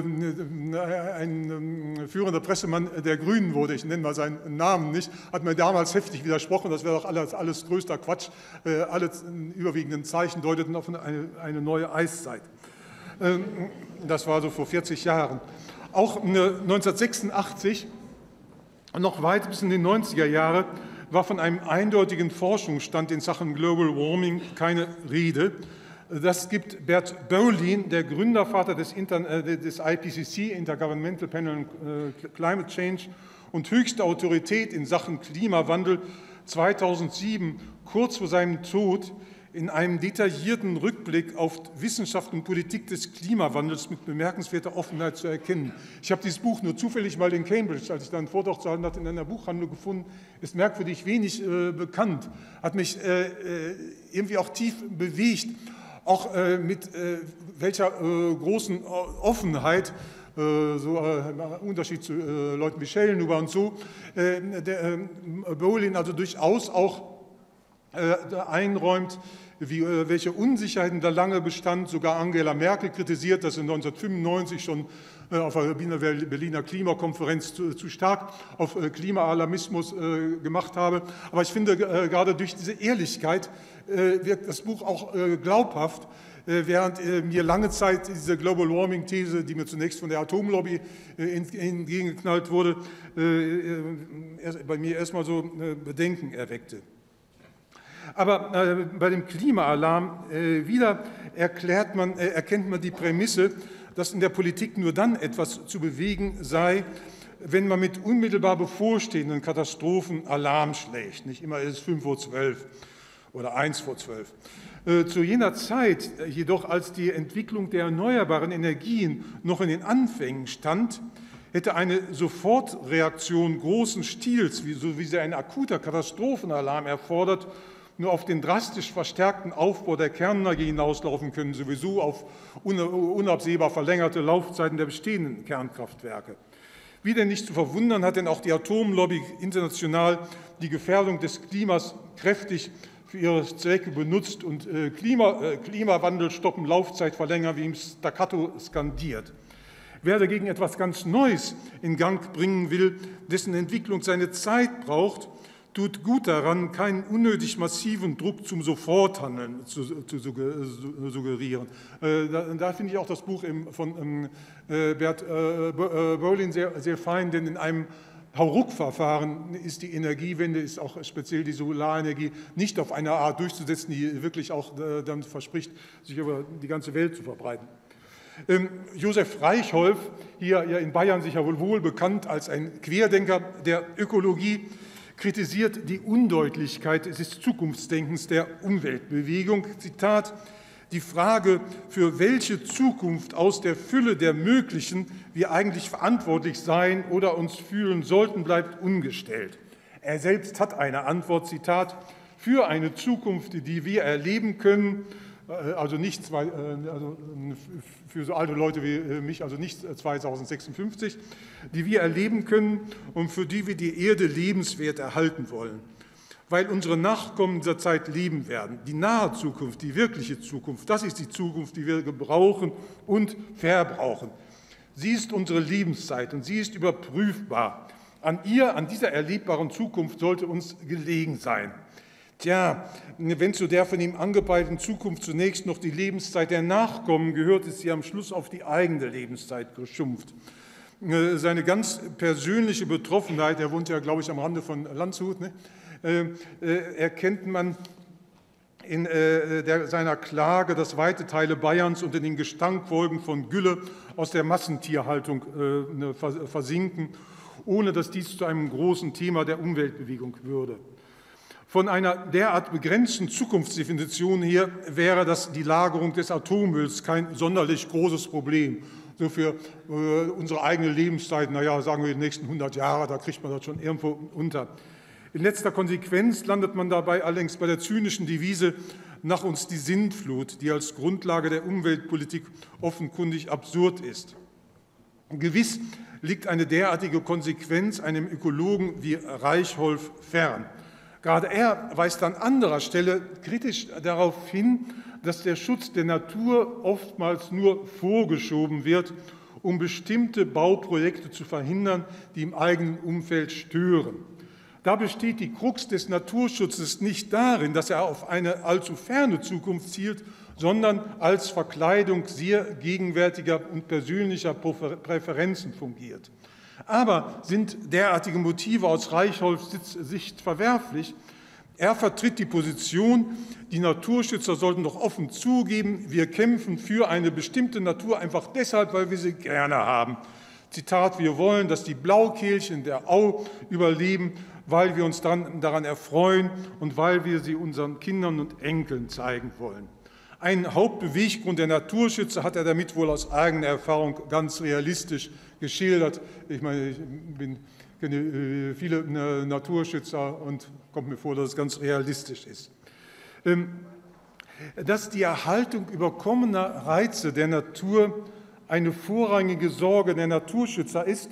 ein äh, führender Pressemann der Grünen wurde, ich nenne mal seinen Namen nicht, hat mir damals heftig widersprochen, das wäre doch alles, alles größter Quatsch. Äh, alle überwiegenden Zeichen deuteten auf eine, eine neue Eiszeit. Äh, das war so vor vierzig Jahren. Auch äh, neunzehnhundertsechsundachtzig, noch weit bis in die neunziger Jahre war von einem eindeutigen Forschungsstand in Sachen Global Warming keine Rede. Das gibt Bert Bolin, der Gründervater des, Inter äh, des I P C C, Intergovernmental Panel on äh, Climate Change, und höchste Autorität in Sachen Klimawandel, zweitausendsieben, kurz vor seinem Tod, in einem detaillierten Rückblick auf Wissenschaft und Politik des Klimawandels mit bemerkenswerter Offenheit zu erkennen. Ich habe dieses Buch nur zufällig mal in Cambridge, als ich da einen Vortrag zu halten hatte, in einer Buchhandlung gefunden. Ist merkwürdig wenig äh, bekannt, hat mich äh, irgendwie auch tief bewegt, auch äh, mit äh, welcher äh, großen Offenheit, äh, so äh, im Unterschied zu äh, Leuten wie Schellnhuber und so, äh, der äh, Bolin also durchaus auch äh, einräumt, wie, äh, welche Unsicherheiten da lange bestand. Sogar Angela Merkel kritisiert, dass sie neunzehnhundertfünfundneunzig schon äh, auf der Berliner Klimakonferenz zu, zu stark auf äh, Klimaalarmismus äh, gemacht habe. Aber ich finde, äh, gerade durch diese Ehrlichkeit äh, wird das Buch auch äh, glaubhaft, äh, während äh, mir lange Zeit diese Global Warming-These, die mir zunächst von der Atomlobby äh, entgegengeknallt wurde, äh, erst, bei mir erstmal so äh, Bedenken erweckte. Aber äh, bei dem Klimaalarm äh, wieder erklärt man, äh, erkennt man die Prämisse, dass in der Politik nur dann etwas zu bewegen sei, wenn man mit unmittelbar bevorstehenden Katastrophen Alarm schlägt. Nicht immer ist es fünf vor zwölf oder eins vor zwölf. Äh, zu jener Zeit jedoch, als die Entwicklung der erneuerbaren Energien noch in den Anfängen stand, hätte eine Sofortreaktion großen Stils, wie, so wie sie ein akuter Katastrophenalarm erfordert, nur auf den drastisch verstärkten Aufbau der Kernenergie hinauslaufen können, sowieso auf unabsehbar verlängerte Laufzeiten der bestehenden Kernkraftwerke. Wie denn nicht zu verwundern, hat denn auch die Atomlobby international die Gefährdung des Klimas kräftig für ihre Zwecke benutzt und äh, Klima, äh, Klimawandel stoppen, Laufzeit verlängern, wie im Staccato skandiert. Wer dagegen etwas ganz Neues in Gang bringen will, dessen Entwicklung seine Zeit braucht, tut gut daran, keinen unnötig massiven Druck zum Soforthandeln zu, zu suggerieren. Äh, da, da finde ich auch das Buch im, von äh, Bert äh, Bolin sehr, sehr fein, denn in einem Hauruck-Verfahren ist die Energiewende, ist auch speziell die Solarenergie, nicht auf eine Art durchzusetzen, die wirklich auch äh, dann verspricht, sich über die ganze Welt zu verbreiten. Ähm, Josef Reichholf, hier ja in Bayern sicher wohl wohl bekannt als ein Querdenker der Ökologie, kritisiert die Undeutlichkeit des Zukunftsdenkens der Umweltbewegung. Zitat: Die Frage, für welche Zukunft aus der Fülle der Möglichen wir eigentlich verantwortlich sein oder uns fühlen sollten, bleibt ungestellt. Er selbst hat eine Antwort, Zitat: Für eine Zukunft, die wir erleben können, also nicht zwei, also für so alte Leute wie mich, also nicht zweitausendsechsundfünfzig, die wir erleben können und für die wir die Erde lebenswert erhalten wollen, weil unsere Nachkommen dieser Zeit leben werden. Die nahe Zukunft, die wirkliche Zukunft, das ist die Zukunft, die wir gebrauchen und verbrauchen. Sie ist unsere Lebenszeit und sie ist überprüfbar. An ihr, an dieser erlebbaren Zukunft sollte uns gelegen sein. Tja, wenn zu der von ihm angepeilten Zukunft zunächst noch die Lebenszeit der Nachkommen gehört, ist sie am Schluss auf die eigene Lebenszeit geschrumpft. Seine ganz persönliche Betroffenheit, er wohnt ja, glaube ich, am Rande von Landshut, ne, äh, äh, erkennt man in äh, der, seiner Klage, dass weite Teile Bayerns unter den Gestankwolken von Gülle aus der Massentierhaltung äh, versinken, ohne dass dies zu einem großen Thema der Umweltbewegung würde. Von einer derart begrenzten Zukunftsdefinition her wäre das die Lagerung des Atommülls kein sonderlich großes Problem. So für äh, unsere eigene Lebenszeit, naja, sagen wir die nächsten hundert Jahre, da kriegt man das schon irgendwo unter. In letzter Konsequenz landet man dabei allerdings bei der zynischen Devise nach uns die Sintflut, die als Grundlage der Umweltpolitik offenkundig absurd ist. Gewiss liegt eine derartige Konsequenz einem Ökologen wie Reichholf fern. Gerade er weist an anderer Stelle kritisch darauf hin, dass der Schutz der Natur oftmals nur vorgeschoben wird, um bestimmte Bauprojekte zu verhindern, die im eigenen Umfeld stören. Da besteht die Krux des Naturschutzes nicht darin, dass er auf eine allzu ferne Zukunft zielt, sondern als Verkleidung sehr gegenwärtiger und persönlicher Präferenzen fungiert. Aber sind derartige Motive aus Reichholfs Sicht verwerflich, Er vertritt die Position, die Naturschützer sollten doch offen zugeben, wir kämpfen für eine bestimmte Natur einfach deshalb, weil wir sie gerne haben. Zitat, wir wollen, dass die Blaukehlchen der Au überleben, weil wir uns dann daran erfreuen und weil wir sie unseren Kindern und Enkeln zeigen wollen. Ein Hauptbeweggrund der Naturschützer hat er damit wohl aus eigener Erfahrung ganz realistisch geschildert. Ich meine, ich bin, kenne viele Naturschützer und kommt mir vor, dass es ganz realistisch ist. Dass die Erhaltung überkommener Reize der Natur eine vorrangige Sorge der Naturschützer ist,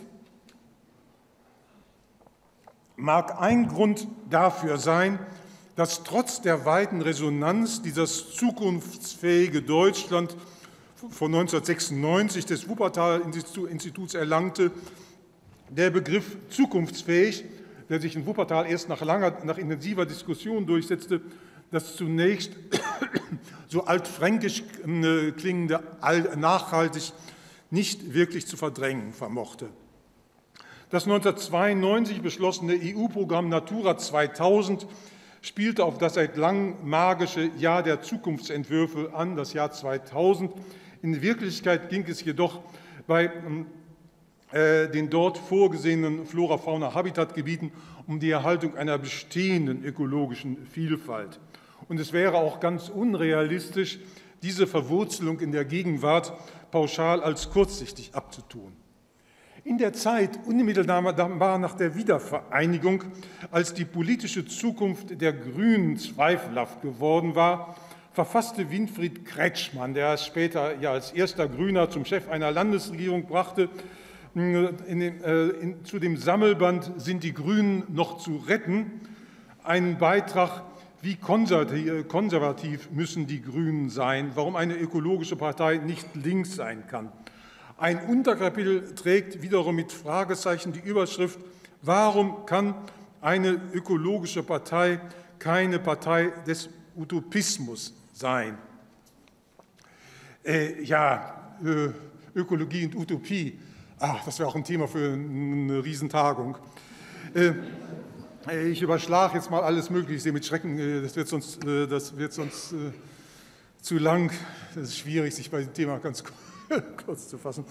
mag ein Grund dafür sein, dass trotz der weiten Resonanz dieses zukunftsfähige Deutschland von neunzehnhundertsechsundneunzig des Wuppertal-Instituts erlangte, der Begriff zukunftsfähig, der sich in Wuppertal erst nach langer, nach intensiver Diskussion durchsetzte, das zunächst so altfränkisch klingende nachhaltig nicht wirklich zu verdrängen vermochte. Das neunzehnhundertzweiundneunzig beschlossene E U-Programm Natura zweitausend spielte auf das seit langem magische Jahr der Zukunftsentwürfe an, das Jahr zweitausend. In Wirklichkeit ging es jedoch bei äh, den dort vorgesehenen Flora-Fauna-Habitatgebieten um die Erhaltung einer bestehenden ökologischen Vielfalt. Und es wäre auch ganz unrealistisch, diese Verwurzelung in der Gegenwart pauschal als kurzsichtig abzutun. In der Zeit unmittelbar nach der Wiedervereinigung, als die politische Zukunft der Grünen zweifelhaft geworden war, verfasste Winfried Kretschmann, der es später ja als erster Grüner zum Chef einer Landesregierung brachte, in den, äh, in, zu dem Sammelband Sind die Grünen noch zu retten? Einen Beitrag, wie konservativ, konservativ müssen die Grünen sein, warum eine ökologische Partei nicht links sein kann. Ein Unterkapitel trägt wiederum mit Fragezeichen die Überschrift, warum kann eine ökologische Partei keine Partei des Utopismus sein? Äh, ja, äh, Ökologie und Utopie, ach, das wäre auch ein Thema für eine Riesentagung. Äh, ich überschlage jetzt mal alles Mögliche, ich sehe mit Schrecken, äh, das wird sonst, äh, das wird sonst äh, zu lang, das ist schwierig, sich bei dem Thema ganz kurz kurz zu fassen.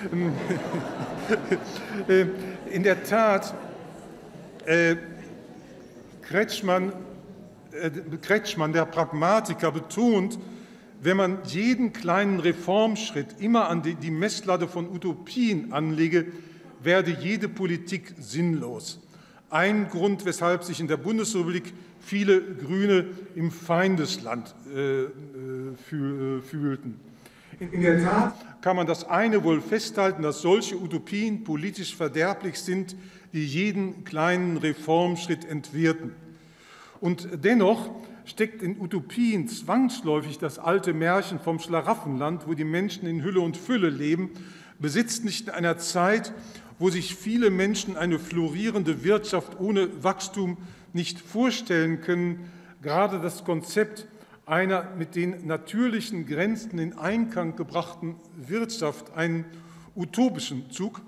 In der Tat, äh, Kretschmann, äh, Kretschmann, der Pragmatiker, betont, wenn man jeden kleinen Reformschritt immer an die, die Messlatte von Utopien anlege, werde jede Politik sinnlos. Ein Grund, weshalb sich in der Bundesrepublik viele Grüne im Feindesland äh, fühl, äh, fühlten. In der Tat kann man das eine wohl festhalten, dass solche Utopien politisch verderblich sind, die jeden kleinen Reformschritt entwerten. Und dennoch steckt in Utopien zwangsläufig das alte Märchen vom Schlaraffenland, wo die Menschen in Hülle und Fülle leben, besitzt nicht in einer Zeit, wo sich viele Menschen eine florierende Wirtschaft ohne Wachstum nicht vorstellen können, gerade das Konzept einer mit den natürlichen Grenzen in Einklang gebrachten Wirtschaft, einen utopischen Zug.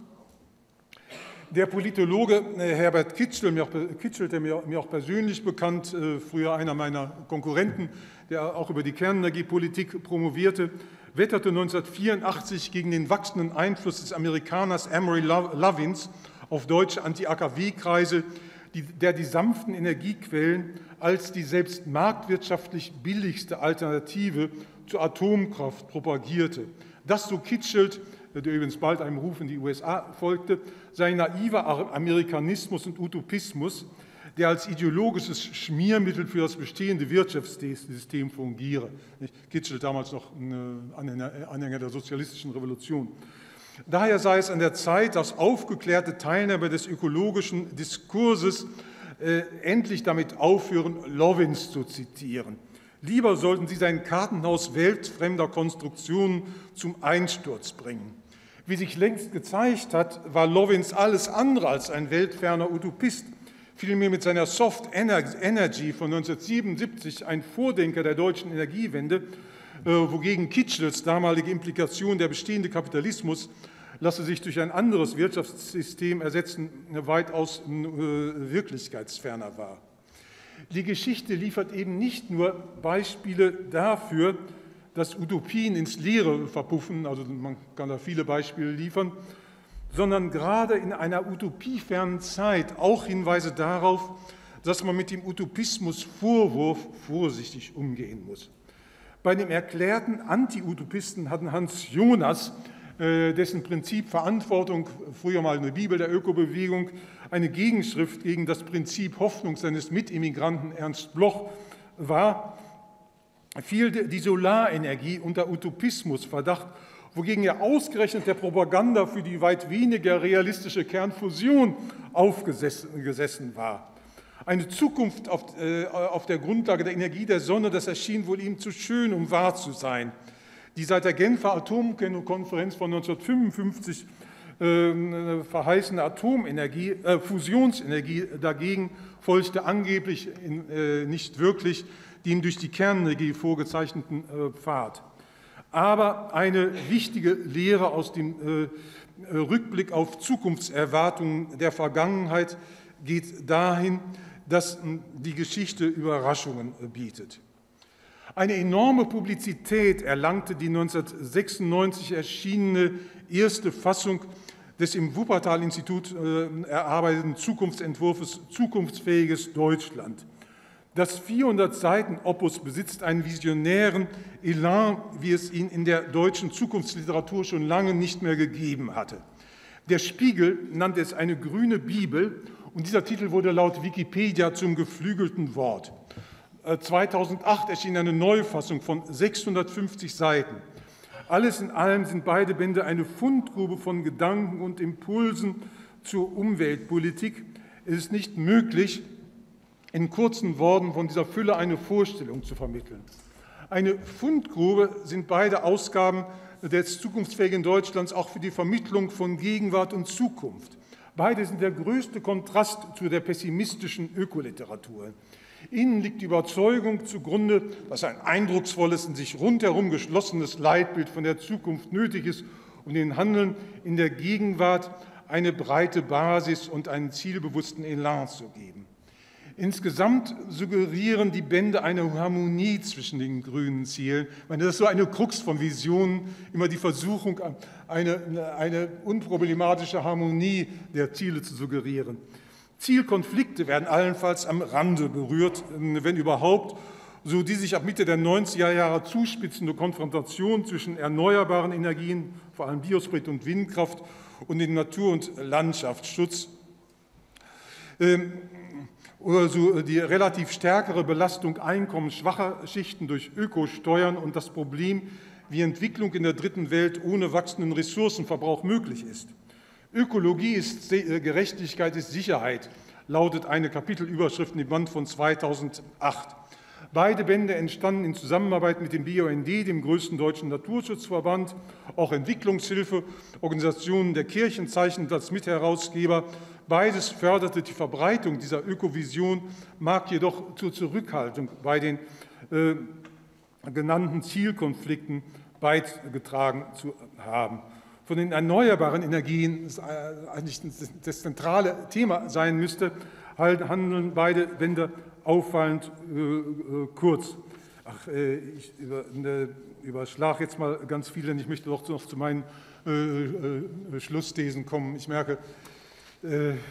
Der Politologe Herbert Kitschel, mir auch, Kitschel, der mir, mir auch persönlich bekannt, früher einer meiner Konkurrenten, der auch über die Kernenergiepolitik promovierte, wetterte neunzehnhundertvierundachtzig gegen den wachsenden Einfluss des Amerikaners Amory Lovins auf deutsche Anti-A K W-Kreise, die, der die sanften Energiequellen als die selbst marktwirtschaftlich billigste Alternative zur Atomkraft propagierte. Das, so Kitschelt, der übrigens bald einem Ruf in die U S A folgte, sei naiver Amerikanismus und Utopismus, der als ideologisches Schmiermittel für das bestehende Wirtschaftssystem fungiere. Kitschelt damals noch ein Anhänger der sozialistischen Revolution. Daher sei es an der Zeit, dass aufgeklärte Teilnehmer des ökologischen Diskurses äh, endlich damit aufhören, Lovins zu zitieren. Lieber sollten sie sein Kartenhaus weltfremder Konstruktionen zum Einsturz bringen. Wie sich längst gezeigt hat, war Lovins alles andere als ein weltferner Utopist, vielmehr mit seiner Soft Energy von neunzehnhundertsiebenundsiebzig ein Vordenker der deutschen Energiewende, wogegen Kitschels damalige Implikation, der bestehende Kapitalismus lasse sich durch ein anderes Wirtschaftssystem ersetzen, weitaus wirklichkeitsferner war. Die Geschichte liefert eben nicht nur Beispiele dafür, dass Utopien ins Leere verpuffen, also man kann da viele Beispiele liefern, sondern gerade in einer utopiefernen Zeit auch Hinweise darauf, dass man mit dem Utopismus-Vorwurf vorsichtig umgehen muss. Bei dem erklärten Anti-Utopisten hatten Hans Jonas, dessen Prinzip Verantwortung, früher mal eine Bibel der Ökobewegung, eine Gegenschrift gegen das Prinzip Hoffnung seines Mitimmigranten Ernst Bloch war, fiel die Solarenergie unter Utopismusverdacht, wogegen er ausgerechnet der Propaganda für die weit weniger realistische Kernfusion aufgesessen war. Eine Zukunft auf, äh, auf der Grundlage der Energie der Sonne, das erschien wohl ihm zu schön, um wahr zu sein. Die seit der Genfer Atomkonferenz von neunzehnhundertfünfundfünfzig äh, verheißene Atomenergie, äh, Fusionsenergie dagegen folgte angeblich in, äh, nicht wirklich dem durch die Kernenergie vorgezeichneten äh, Pfad. Aber eine wichtige Lehre aus dem äh, Rückblick auf Zukunftserwartungen der Vergangenheit geht dahin, dass die Geschichte Überraschungen bietet. Eine enorme Publizität erlangte die neunzehnhundertsechsundneunzig erschienene erste Fassung des im Wuppertal-Institut äh, erarbeiteten Zukunftsentwurfs Zukunftsfähiges Deutschland. Das vierhundert Seiten Opus besitzt einen visionären Elan, wie es ihn in der deutschen Zukunftsliteratur schon lange nicht mehr gegeben hatte. Der Spiegel nannte es eine grüne Bibel und dieser Titel wurde laut Wikipedia zum geflügelten Wort. zweitausendacht erschien eine Neufassung von sechshundertfünfzig Seiten. Alles in allem sind beide Bände eine Fundgrube von Gedanken und Impulsen zur Umweltpolitik. Es ist nicht möglich, in kurzen Worten von dieser Fülle eine Vorstellung zu vermitteln. Eine Fundgrube sind beide Ausgaben des zukunftsfähigen Deutschlands auch für die Vermittlung von Gegenwart und Zukunft. Beide sind der größte Kontrast zu der pessimistischen Ökoliteratur. Ihnen liegt die Überzeugung zugrunde, dass ein eindrucksvolles, in sich rundherum geschlossenes Leitbild von der Zukunft nötig ist, um den Handeln in der Gegenwart eine breite Basis und einen zielbewussten Elan zu geben. Insgesamt suggerieren die Bände eine Harmonie zwischen den grünen Zielen. Ich meine, das ist so eine Krux von Visionen, immer die Versuchung, eine, eine unproblematische Harmonie der Ziele zu suggerieren. Zielkonflikte werden allenfalls am Rande berührt, wenn überhaupt, so die sich ab Mitte der neunziger Jahre zuspitzende Konfrontation zwischen erneuerbaren Energien, vor allem Biosprit und Windkraft, und den Natur- und Landschaftsschutz. Ähm, oder so die relativ stärkere Belastung einkommensschwacher Schichten durch Ökosteuern und das Problem, wie Entwicklung in der dritten Welt ohne wachsenden Ressourcenverbrauch möglich ist. Ökologie ist Gerechtigkeit, ist Sicherheit, lautet eine Kapitelüberschrift im Band von zweitausendacht. Beide Bände entstanden in Zusammenarbeit mit dem B U N D, dem größten deutschen Naturschutzverband. Auch Entwicklungshilfe, Organisationen der Kirchen zeichnen als Mitherausgeber. Beides förderte die Verbreitung dieser Ökovision, mag jedoch zur Zurückhaltung bei den äh, genannten Zielkonflikten beigetragen zu haben. Von den erneuerbaren Energien, das eigentlich das zentrale Thema sein müsste, handeln beide Bände auffallend äh, kurz. Ach, äh, ich über, ne, überschlage jetzt mal ganz viel, denn ich möchte doch noch zu meinen äh, äh, Schlussthesen kommen. Ich merke, äh, äh,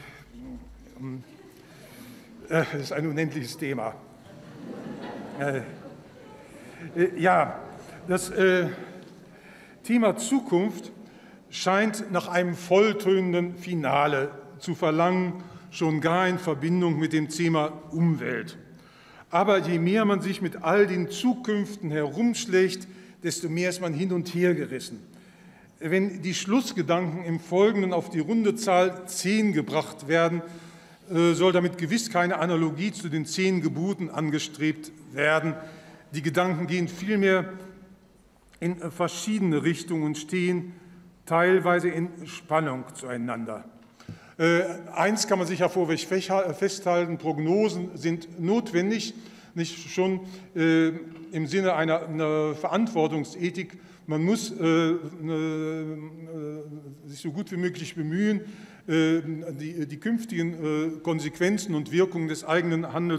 das ist ein unendliches Thema. Äh, äh, ja, das äh, Thema Zukunft scheint nach einem volltönenden Finale zu verlangen, schon gar in Verbindung mit dem Thema Umwelt. Aber je mehr man sich mit all den Zukünften herumschlägt, desto mehr ist man hin und her gerissen. Wenn die Schlussgedanken im Folgenden auf die runde Zahl zehn gebracht werden, soll damit gewiss keine Analogie zu den zehn Geboten angestrebt werden. Die Gedanken gehen vielmehr in verschiedene Richtungen und stehen teilweise in Spannung zueinander. Äh, eins kann man sich ja vorweg festhalten, Prognosen sind notwendig, nicht schon äh, im Sinne einer, einer Verantwortungsethik. Man muss äh, äh, sich so gut wie möglich bemühen, äh, die, die künftigen äh, Konsequenzen und Wirkungen des eigenen Handels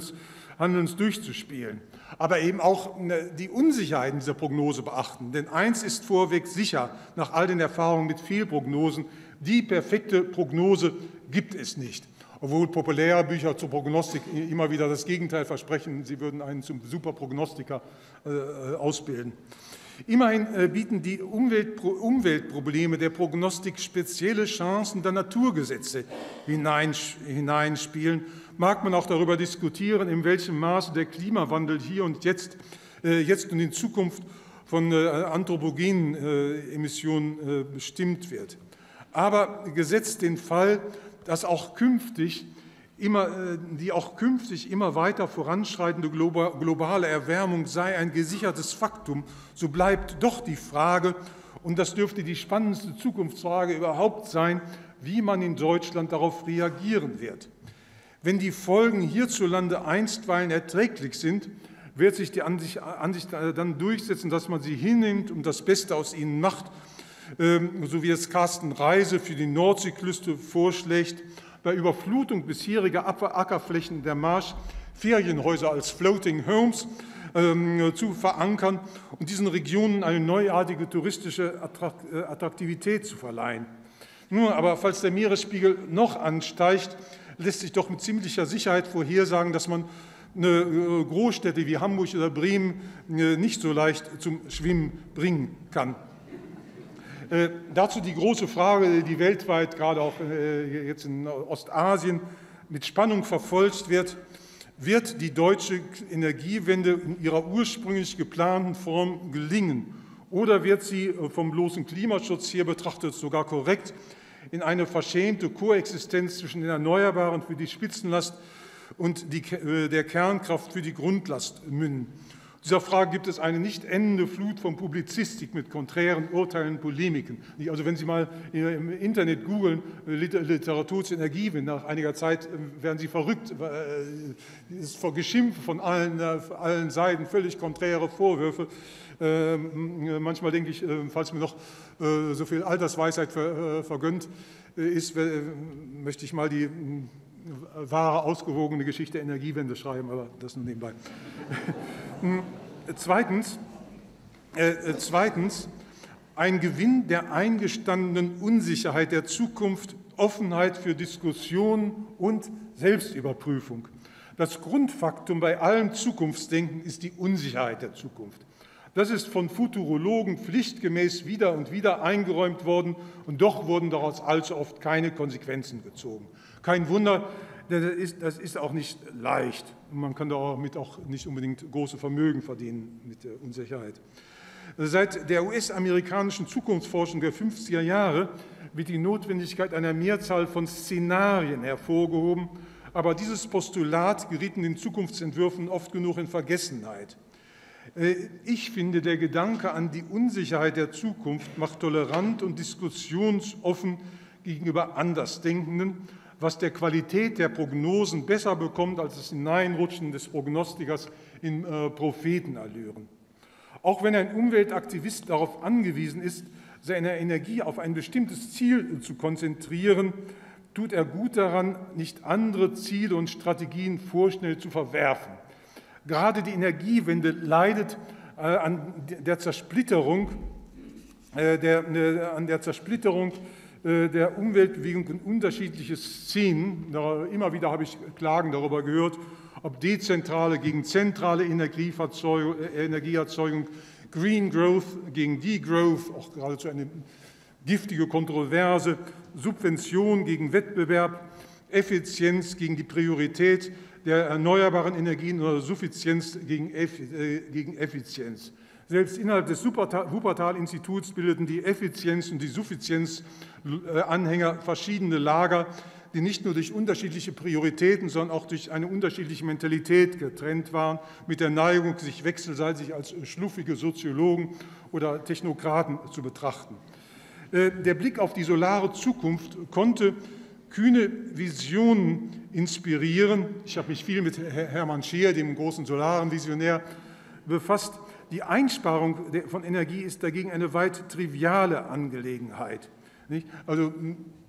Handelns durchzuspielen. Aber eben auch die Unsicherheiten dieser Prognose beachten. Denn eins ist vorweg sicher, nach all den Erfahrungen mit Fehlprognosen: die perfekte Prognose gibt es nicht. Obwohl populäre Bücher zur Prognostik immer wieder das Gegenteil versprechen, sie würden einen zum Superprognostiker äh, ausbilden. Immerhin äh, bieten die Umweltpro Umweltprobleme der Prognostik spezielle Chancen der Naturgesetze hineins hineinspielen. Mag man auch darüber diskutieren, in welchem Maße der Klimawandel hier und jetzt, äh, jetzt und in Zukunft von äh, anthropogenen äh, Emissionen äh, bestimmt wird. Aber gesetzt den Fall, dass auch künftig immer, die auch künftig immer weiter voranschreitende globale Erwärmung sei ein gesichertes Faktum, so bleibt doch die Frage, und das dürfte die spannendste Zukunftsfrage überhaupt sein, wie man in Deutschland darauf reagieren wird. Wenn die Folgen hierzulande einstweilen erträglich sind, wird sich die Ansicht, Ansicht dann durchsetzen, dass man sie hinnimmt und das Beste aus ihnen macht, so wie es Carsten Reise für die Nordseeküste vorschlägt, bei Überflutung bisheriger Ackerflächen der Marsch Ferienhäuser als Floating Homes ähm, zu verankern und diesen Regionen eine neuartige touristische Attraktivität zu verleihen. Nun, aber falls der Meeresspiegel noch ansteigt, lässt sich doch mit ziemlicher Sicherheit vorhersagen, dass man eine Großstädte wie Hamburg oder Bremen nicht so leicht zum Schwimmen bringen kann. Äh, dazu die große Frage, die weltweit, gerade auch äh, jetzt in Ostasien, mit Spannung verfolgt wird: Wird die deutsche Energiewende in ihrer ursprünglich geplanten Form gelingen? Oder wird sie vom bloßen Klimaschutz her betrachtet sogar korrekt in eine verschämte Koexistenz zwischen den Erneuerbaren für die Spitzenlast und die, äh, der Kernkraft für die Grundlast münden? Dieser Frage gibt es eine nicht endende Flut von Publizistik mit konträren Urteilen und Polemiken. Also wenn Sie mal im Internet googeln, Literatur zur Energiewende, nach einiger Zeit werden Sie verrückt. Es ist vor Geschimpfe von allen, allen Seiten, völlig konträre Vorwürfe. Manchmal denke ich, falls mir noch so viel Altersweisheit vergönnt ist, möchte ich mal die wahre, ausgewogene Geschichte der Energiewende schreiben, aber das nur nebenbei. Zweitens, äh, zweitens, ein Gewinn der eingestandenen Unsicherheit der Zukunft, Offenheit für Diskussion und Selbstüberprüfung. Das Grundfaktum bei allem Zukunftsdenken ist die Unsicherheit der Zukunft. Das ist von Futurologen pflichtgemäß wieder und wieder eingeräumt worden, und doch wurden daraus allzu oft keine Konsequenzen gezogen. Kein Wunder, das ist, das ist auch nicht leicht. Man kann damit auch nicht unbedingt große Vermögen verdienen mit der Unsicherheit. Seit der U S-amerikanischen Zukunftsforschung der fünfziger Jahre wird die Notwendigkeit einer Mehrzahl von Szenarien hervorgehoben, aber dieses Postulat geriet in den Zukunftsentwürfen oft genug in Vergessenheit. Ich finde, der Gedanke an die Unsicherheit der Zukunft macht tolerant und diskussionsoffen gegenüber Andersdenkenden, was der Qualität der Prognosen besser bekommt als das Hineinrutschen des Prognostikers in äh, Prophetenallüren. Auch wenn ein Umweltaktivist darauf angewiesen ist, seine Energie auf ein bestimmtes Ziel zu konzentrieren, tut er gut daran, nicht andere Ziele und Strategien vorschnell zu verwerfen. Gerade die Energiewende leidet äh, an der Zersplitterung, äh, der, äh, an der Zersplitterung äh, der Umweltbewegung in unterschiedliche Szenen. Da, immer wieder habe ich Klagen darüber gehört, ob dezentrale gegen zentrale Energieerzeugung, äh, Energieerzeugung, Green Growth gegen Degrowth, auch geradezu eine giftige Kontroverse, Subvention gegen Wettbewerb, Effizienz gegen die Priorität der erneuerbaren Energien oder Suffizienz gegen Effizienz. Selbst innerhalb des Wuppertal-Instituts bildeten die Effizienz- und die Suffizienzanhänger verschiedene Lager, die nicht nur durch unterschiedliche Prioritäten, sondern auch durch eine unterschiedliche Mentalität getrennt waren, mit der Neigung, sich wechselseitig als schluffige Soziologen oder Technokraten zu betrachten. Der Blick auf die solare Zukunft konnte kühne Visionen inspirieren. Ich habe mich viel mit Hermann Scheer, dem großen solaren Visionär, befasst. Die Einsparung von Energie ist dagegen eine weit triviale Angelegenheit. Also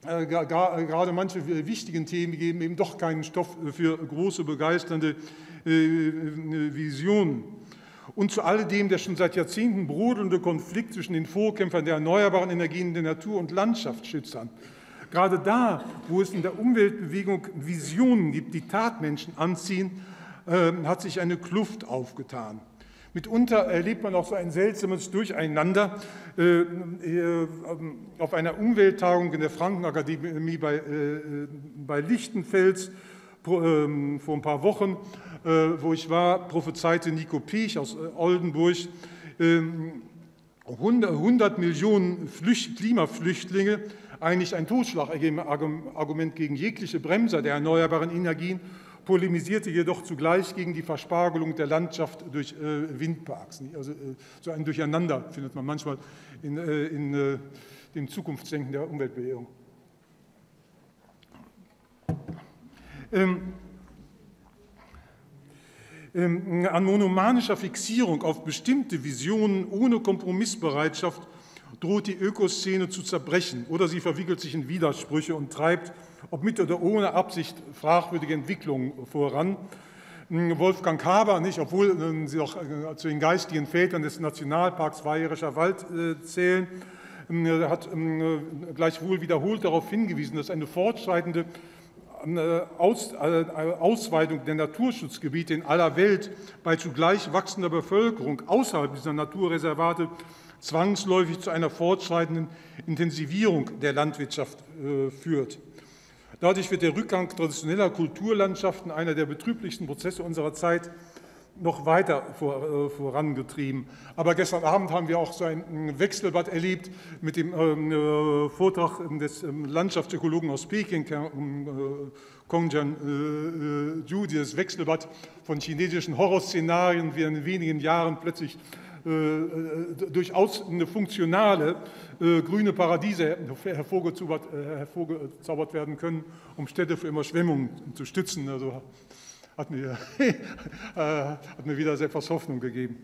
äh, gerade manche wichtigen Themen geben eben doch keinen Stoff für große, begeisternde äh, Visionen. Und zu alledem der schon seit Jahrzehnten brodelnde Konflikt zwischen den Vorkämpfern der erneuerbaren Energien, der Natur- und Landschaftsschützern. Gerade da, wo es in der Umweltbewegung Visionen gibt, die Tatmenschen anziehen, äh, hat sich eine Kluft aufgetan. Mitunter erlebt man auch so ein seltsames Durcheinander. Äh, äh, auf einer Umwelttagung in der Frankenakademie bei, äh, bei Lichtenfels vor ein paar Wochen, wo ich war, prophezeite Nico Piech aus Oldenburg, hundert Millionen Flücht, Klimaflüchtlinge, eigentlich ein Totschlagargument gegen jegliche Bremser der erneuerbaren Energien, polemisierte jedoch zugleich gegen die Verspargelung der Landschaft durch Windparks. Also so ein Durcheinander findet man manchmal in, in dem Zukunftsdenken der Umweltbewegung. Ähm, ähm, an monomanischer Fixierung auf bestimmte Visionen ohne Kompromissbereitschaft droht die Ökoszene zu zerbrechen oder sie verwickelt sich in Widersprüche und treibt, ob mit oder ohne Absicht, fragwürdige Entwicklungen voran. Wolfgang Haber, nicht, obwohl äh, sie auch äh, zu den geistigen Vätern des Nationalparks Bayerischer Wald äh, zählen, äh, hat äh, gleichwohl wiederholt darauf hingewiesen, dass eine fortschreitende Aus, äh, Ausweitung der Naturschutzgebiete in aller Welt bei zugleich wachsender Bevölkerung außerhalb dieser Naturreservate zwangsläufig zu einer fortschreitenden Intensivierung der Landwirtschaft äh, führt. Dadurch wird der Rückgang traditioneller Kulturlandschaften, einer der betrüblichsten Prozesse unserer Zeit, noch weiter vor, äh, vorangetrieben. Aber gestern Abend haben wir auch so ein Wechselbad erlebt mit dem äh, Vortrag des äh, Landschaftsökologen aus Peking, äh, Kongjian äh, Zhu, dieses Wechselbad von chinesischen Horrorszenarien, wie in wenigen Jahren plötzlich äh, durchaus eine funktionale äh, grüne Paradiese hervorgezaubert, äh, hervorgezaubert werden können, um Städte für Überschwemmungen zu stützen. Also, Hat mir, äh, hat mir wieder etwas Hoffnung gegeben.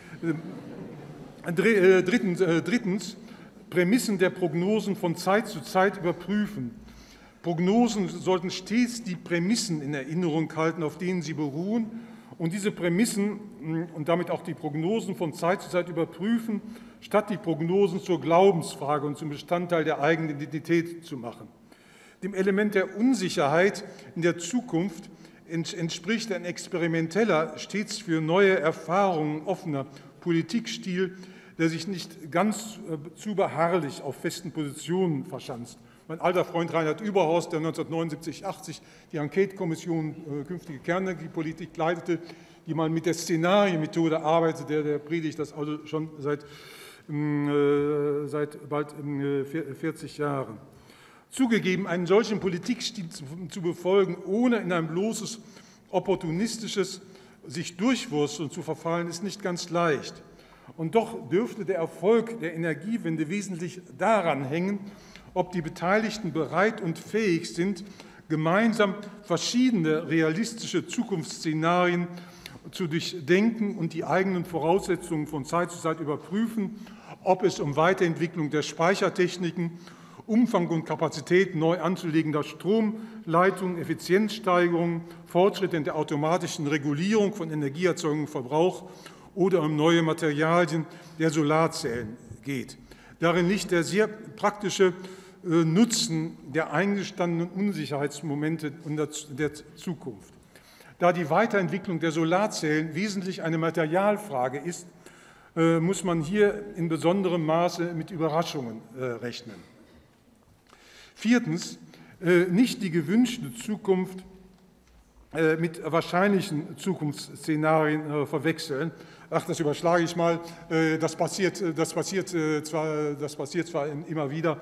Äh, drittens, äh, drittens, Prämissen der Prognosen von Zeit zu Zeit überprüfen. Prognosen sollten stets die Prämissen in Erinnerung halten, auf denen sie beruhen, und diese Prämissen und damit auch die Prognosen von Zeit zu Zeit überprüfen, statt die Prognosen zur Glaubensfrage und zum Bestandteil der eigenen Identität zu machen. Dem Element der Unsicherheit in der Zukunft entspricht ein experimenteller, stets für neue Erfahrungen offener Politikstil, der sich nicht ganz zu beharrlich auf festen Positionen verschanzt. Mein alter Freund Reinhard Überhorst, der neunzehnhundertneunundsiebzig achtzig die Enquete-Kommission äh, Künftige Kernenergiepolitik leitete, die mal mit der Szenarienmethode arbeitet, der, der predigt das also schon seit, äh, seit bald äh, vierzig Jahren. Zugegeben, einen solchen Politikstil zu, zu befolgen, ohne in ein bloßes opportunistisches sich durchwursteln zu verfallen, ist nicht ganz leicht. Und doch dürfte der Erfolg der Energiewende wesentlich daran hängen, ob die Beteiligten bereit und fähig sind, gemeinsam verschiedene realistische Zukunftsszenarien zu durchdenken und die eigenen Voraussetzungen von Zeit zu Zeit überprüfen, ob es um Weiterentwicklung der Speichertechniken, Umfang und Kapazität neu anzulegender Stromleitungen, Effizienzsteigerung, Fortschritte in der automatischen Regulierung von Energieerzeugung und Verbrauch oder um neue Materialien der Solarzellen geht. Darin liegt der sehr praktische Nutzen der eingestandenen Unsicherheitsmomente der Zukunft. Da die Weiterentwicklung der Solarzellen wesentlich eine Materialfrage ist, muss man hier in besonderem Maße mit Überraschungen rechnen. Viertens, nicht die gewünschte Zukunft mit wahrscheinlichen Zukunftsszenarien verwechseln. Ach, das überschlage ich mal. Das passiert, das passiert, zwar, das passiert zwar immer wieder,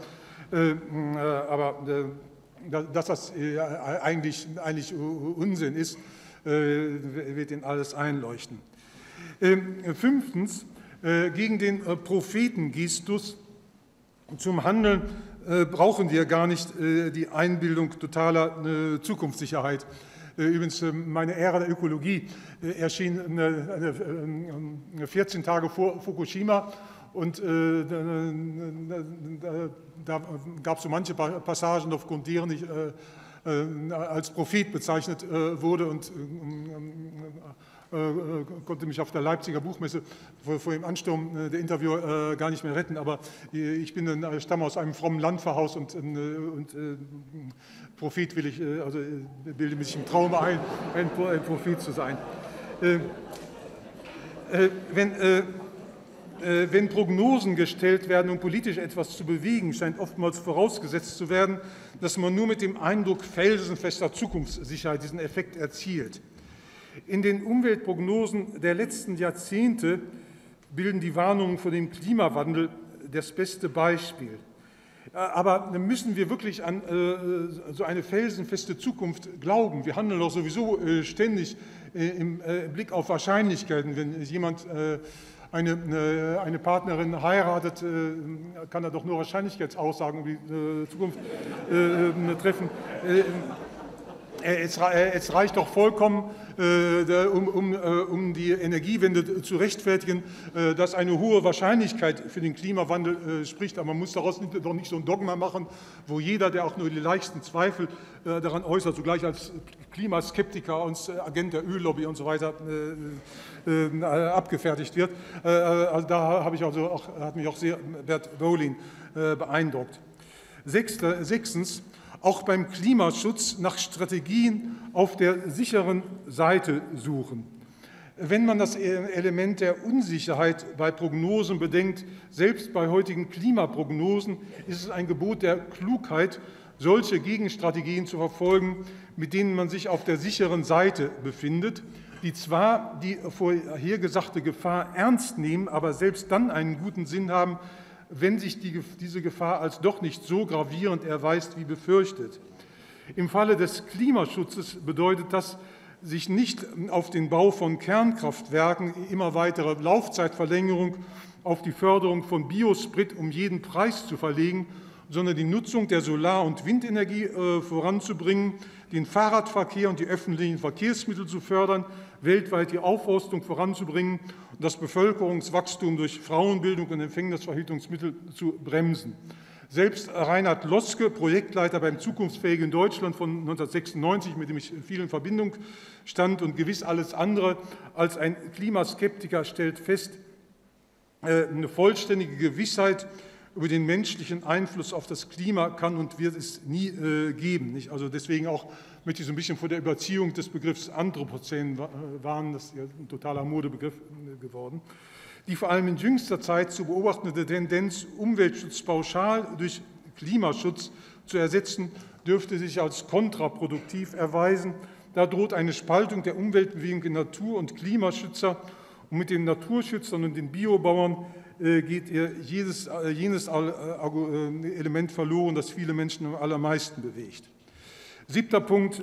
aber dass das eigentlich, eigentlich Unsinn ist, wird Ihnen alles einleuchten. Fünftens, gegen den Prophetengestus zum Handeln brauchen wir gar nicht die Einbildung totaler Zukunftssicherheit. Übrigens, meine Ära der Ökologie erschien vierzehn Tage vor Fukushima Und äh, da, da, da gab es so manche Passagen, aufgrund deren ich äh, äh, als Prophet bezeichnet äh, wurde und äh, äh, konnte mich auf der Leipziger Buchmesse vor, vor dem Ansturm der Interviewer äh, gar nicht mehr retten. Aber ich bin ein, stamme aus einem frommen Landpfarrhaus und, und äh, Prophet will ich, äh, also bilde mich im Traum ein, ein, ein Prophet zu sein. Äh, äh, wenn äh, Wenn Prognosen gestellt werden, um politisch etwas zu bewegen, scheint oftmals vorausgesetzt zu werden, dass man nur mit dem Eindruck felsenfester Zukunftssicherheit diesen Effekt erzielt. In den Umweltprognosen der letzten Jahrzehnte bilden die Warnungen vor dem Klimawandel das beste Beispiel. Aber müssen wir wirklich an äh, so eine felsenfeste Zukunft glauben? Wir handeln doch sowieso äh, ständig äh, im äh, Blick auf Wahrscheinlichkeiten, wenn jemand äh, Eine, eine Partnerin heiratet, kann er doch nur Wahrscheinlichkeitsaussagen über die Zukunft äh, treffen. Es, es reicht doch vollkommen, um, um, um die Energiewende zu rechtfertigen, dass eine hohe Wahrscheinlichkeit für den Klimawandel spricht. Aber man muss daraus nicht, doch nicht so ein Dogma machen, wo jeder, der auch nur die leichten Zweifel daran äußert, zugleich als Klimaskeptiker und Agent der Öllobby und so weiter äh, abgefertigt wird. Äh, also da habe ich also auch, hat mich auch sehr Bert Bolin äh, beeindruckt. Sechster, sechstens, auch beim Klimaschutz nach Strategien auf der sicheren Seite suchen. Wenn man das Element der Unsicherheit bei Prognosen bedenkt, selbst bei heutigen Klimaprognosen, ist es ein Gebot der Klugheit, solche Gegenstrategien zu verfolgen, mit denen man sich auf der sicheren Seite befindet, die zwar die vorhergesagte Gefahr ernst nehmen, aber selbst dann einen guten Sinn haben, wenn sich die, diese Gefahr als doch nicht so gravierend erweist wie befürchtet. Im Falle des Klimaschutzes bedeutet das, sich nicht auf den Bau von Kernkraftwerken, immer weitere Laufzeitverlängerung, auf die Förderung von Biosprit um jeden Preis zu verlegen, sondern die Nutzung der Solar- und Windenergie äh, voranzubringen, den Fahrradverkehr und die öffentlichen Verkehrsmittel zu fördern, weltweit die Aufforstung voranzubringen und das Bevölkerungswachstum durch Frauenbildung und Empfängnisverhütungsmittel zu bremsen. Selbst Reinhard Loske, Projektleiter beim Zukunftsfähigen Deutschland von neunzehnhundertsechsundneunzig, mit dem ich viel in Verbindung stand und gewiss alles andere als ein Klimaskeptiker, stellt fest, äh, eine vollständige Gewissheit über den menschlichen Einfluss auf das Klima kann und wird es nie äh, geben. Nicht? Also deswegen auch möchte ich so ein bisschen vor der Überziehung des Begriffs Anthropozän warnen, das ist ja ein totaler Modebegriff geworden. Die vor allem in jüngster Zeit zu beobachtende Tendenz, Umweltschutz pauschal durch Klimaschutz zu ersetzen, dürfte sich als kontraproduktiv erweisen. Da droht eine Spaltung der Umweltbewegung in Natur- und Klimaschützer und mit den Naturschützern und den Biobauern geht jedes, jenes Element verloren, das viele Menschen am allermeisten bewegt. Siebter Punkt,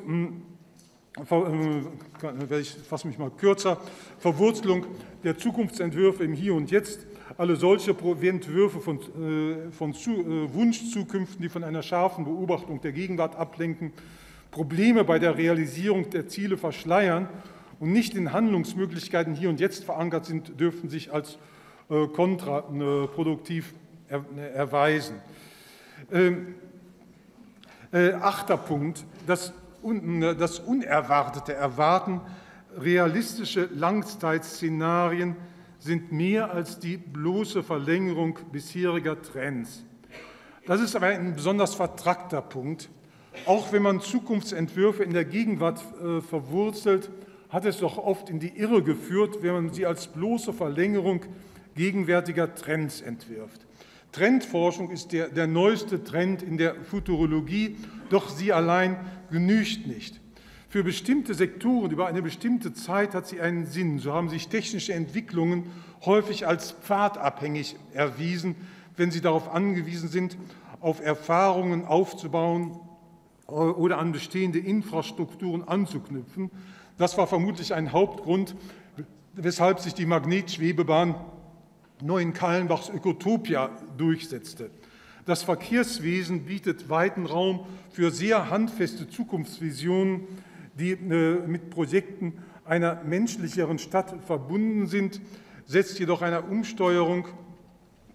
ich fasse mich mal kürzer, Verwurzelung der Zukunftsentwürfe im Hier und Jetzt. Alle solche Entwürfe von, von Wunschzukünften, die von einer scharfen Beobachtung der Gegenwart ablenken, Probleme bei der Realisierung der Ziele verschleiern und nicht in Handlungsmöglichkeiten hier und jetzt verankert sind, dürften sich als kontraproduktiv erweisen. Ähm, äh, achter Punkt, das, das unerwartete Erwarten, realistische Langzeitszenarien sind mehr als die bloße Verlängerung bisheriger Trends. Das ist aber ein besonders vertrackter Punkt. Auch wenn man Zukunftsentwürfe in der Gegenwart äh, verwurzelt, hat es doch oft in die Irre geführt, wenn man sie als bloße Verlängerung gegenwärtiger Trends entwirft. Trendforschung ist der, der neueste Trend in der Futurologie, doch sie allein genügt nicht. Für bestimmte Sektoren über eine bestimmte Zeit hat sie einen Sinn. So haben sich technische Entwicklungen häufig als pfadabhängig erwiesen, wenn sie darauf angewiesen sind, auf Erfahrungen aufzubauen oder an bestehende Infrastrukturen anzuknüpfen. Das war vermutlich ein Hauptgrund, weshalb sich die Magnetschwebebahn nur in Kallenbachs Ökotopia durchsetzte. Das Verkehrswesen bietet weiten Raum für sehr handfeste Zukunftsvisionen, die äh, mit Projekten einer menschlicheren Stadt verbunden sind, setzt jedoch einer Umsteuerung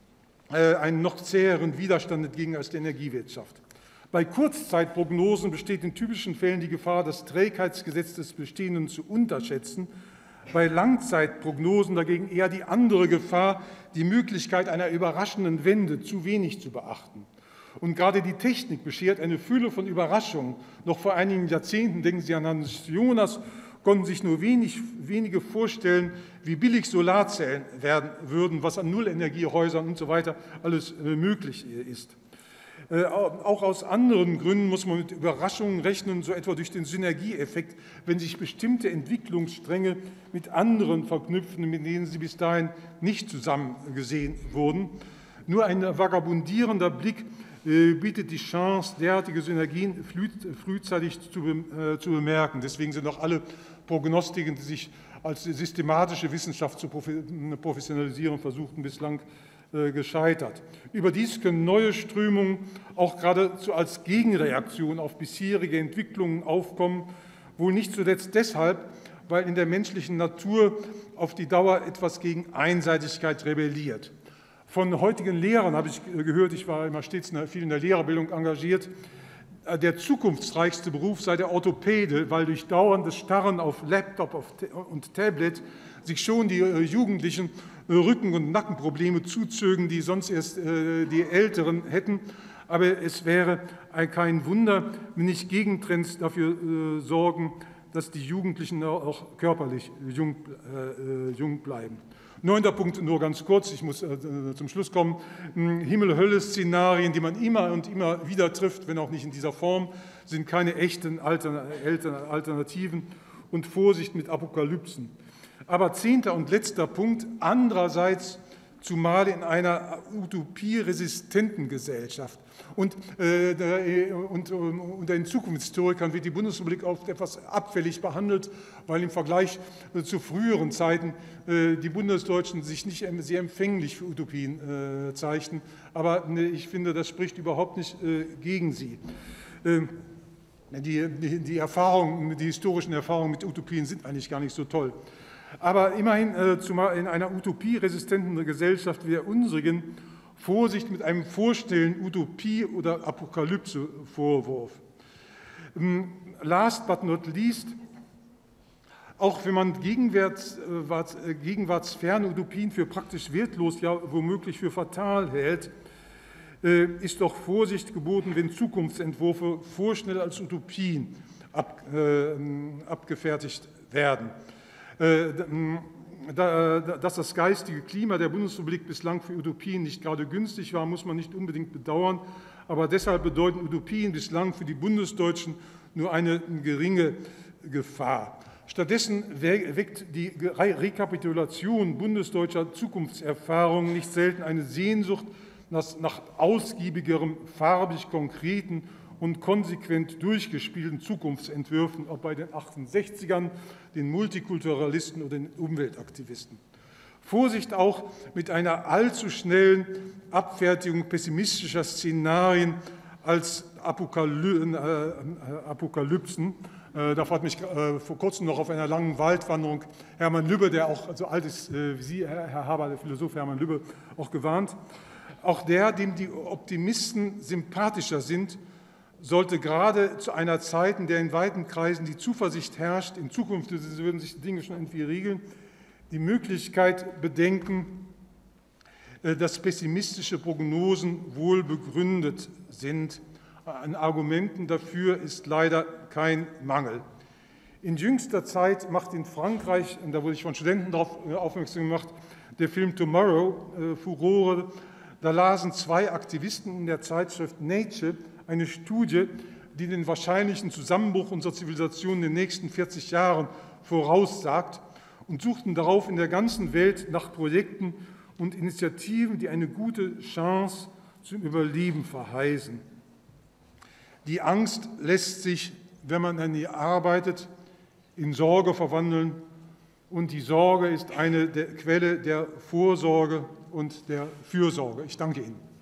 einen noch zäheren Widerstand entgegen als die Energiewirtschaft. Bei Kurzzeitprognosen besteht in typischen Fällen die Gefahr, das Trägheitsgesetz des Bestehenden zu unterschätzen. Bei Langzeitprognosen dagegen eher die andere Gefahr, die Möglichkeit einer überraschenden Wende zu wenig zu beachten. Und gerade die Technik beschert eine Fülle von Überraschungen. Noch vor einigen Jahrzehnten, denken Sie an Hans Jonas, konnten sich nur wenig, wenige vorstellen, wie billig Solarzellen werden würden, was an Nullenergiehäusern und so weiter alles äh, möglich ist. Äh, auch aus anderen Gründen muss man mit Überraschungen rechnen, so etwa durch den Synergieeffekt, wenn sich bestimmte Entwicklungsstränge mit anderen verknüpfen, mit denen sie bis dahin nicht zusammen gesehen wurden. Nur ein vagabundierender Blick äh, bietet die Chance, derartige Synergien früh, frühzeitig zu, äh, zu bemerken. Deswegen sind auch alle Prognostiken, die sich als systematische Wissenschaft zu professionalisieren versuchten, bislang äh, gescheitert. Überdies können neue Strömungen auch geradezu als Gegenreaktion auf bisherige Entwicklungen aufkommen, wohl nicht zuletzt deshalb, weil in der menschlichen Natur auf die Dauer etwas gegen Einseitigkeit rebelliert. Von heutigen Lehrern habe ich gehört, ich war immer stets viel in der Lehrerbildung engagiert, der zukunftsreichste Beruf sei der Orthopäde, weil durch dauerndes Starren auf Laptop und Tablet sich schon die Jugendlichen Rücken- und Nackenprobleme zuzögen, die sonst erst die Älteren hätten. Aber es wäre kein Wunder, wenn nicht Gegentrends dafür sorgen, dass die Jugendlichen auch körperlich jung, jung bleiben. Neunter Punkt, nur ganz kurz, ich muss äh, zum Schluss kommen. Himmel-Hölle-Szenarien, die man immer und immer wieder trifft, wenn auch nicht in dieser Form, sind keine echten Alternativen, und Vorsicht mit Apokalypsen. Aber zehnter und letzter Punkt, andererseits zumal in einer utopieresistenten Gesellschaft. Und äh, und, unter den Zukunftshistorikern wird die Bundesrepublik oft etwas abfällig behandelt, weil im Vergleich äh, zu früheren Zeiten äh, die Bundesdeutschen sich nicht sehr empfänglich für Utopien äh, zeichnen. Aber ne, ich finde, das spricht überhaupt nicht äh, gegen sie. Äh, die, die, die, Erfahrungen, die historischen Erfahrungen mit Utopien sind eigentlich gar nicht so toll. Aber immerhin, äh, zumal in einer utopieresistenten Gesellschaft wie der unsrigen, Vorsicht mit einem vorstellen Utopie- oder Apokalypse-Vorwurf. Last but not least, auch wenn man gegenwärts, äh, gegenwartsferne Utopien für praktisch wertlos, ja womöglich für fatal hält, äh, ist doch Vorsicht geboten, wenn Zukunftsentwürfe vorschnell als Utopien ab, äh, abgefertigt werden. Äh, Dass das geistige Klima der Bundesrepublik bislang für Utopien nicht gerade günstig war, muss man nicht unbedingt bedauern. Aber deshalb bedeuten Utopien bislang für die Bundesdeutschen nur eine geringe Gefahr. Stattdessen weckt die Rekapitulation bundesdeutscher Zukunftserfahrungen nicht selten eine Sehnsucht nach ausgiebigerem, farbig konkreten und konsequent durchgespielten Zukunftsentwürfen, ob bei den achtundsechzigern, den Multikulturalisten oder den Umweltaktivisten. Vorsicht auch mit einer allzu schnellen Abfertigung pessimistischer Szenarien als Apokaly- äh, Apokalypsen. Äh, da hat mich äh, vor kurzem noch auf einer langen Waldwanderung Hermann Lübbe, der auch so alt ist äh, wie Sie, Herr Haber, der Philosoph Hermann Lübbe, auch gewarnt. Auch der, dem die Optimisten sympathischer sind, sollte gerade zu einer Zeit, in der in weiten Kreisen die Zuversicht herrscht, in Zukunft würden sich die Dinge schon irgendwie regeln, die Möglichkeit bedenken, dass pessimistische Prognosen wohl begründet sind. An Argumenten dafür ist leider kein Mangel. In jüngster Zeit macht in Frankreich, und da wurde ich von Studenten darauf aufmerksam gemacht, der Film Tomorrow äh, Furore. Da lasen zwei Aktivisten in der Zeitschrift Nature eine Studie, die den wahrscheinlichen Zusammenbruch unserer Zivilisation in den nächsten vierzig Jahren voraussagt, und suchten darauf in der ganzen Welt nach Projekten und Initiativen, die eine gute Chance zum Überleben verheißen. Die Angst lässt sich, wenn man an ihr arbeitet, in Sorge verwandeln, und die Sorge ist eine der Quelle der Vorsorge und der Fürsorge. Ich danke Ihnen.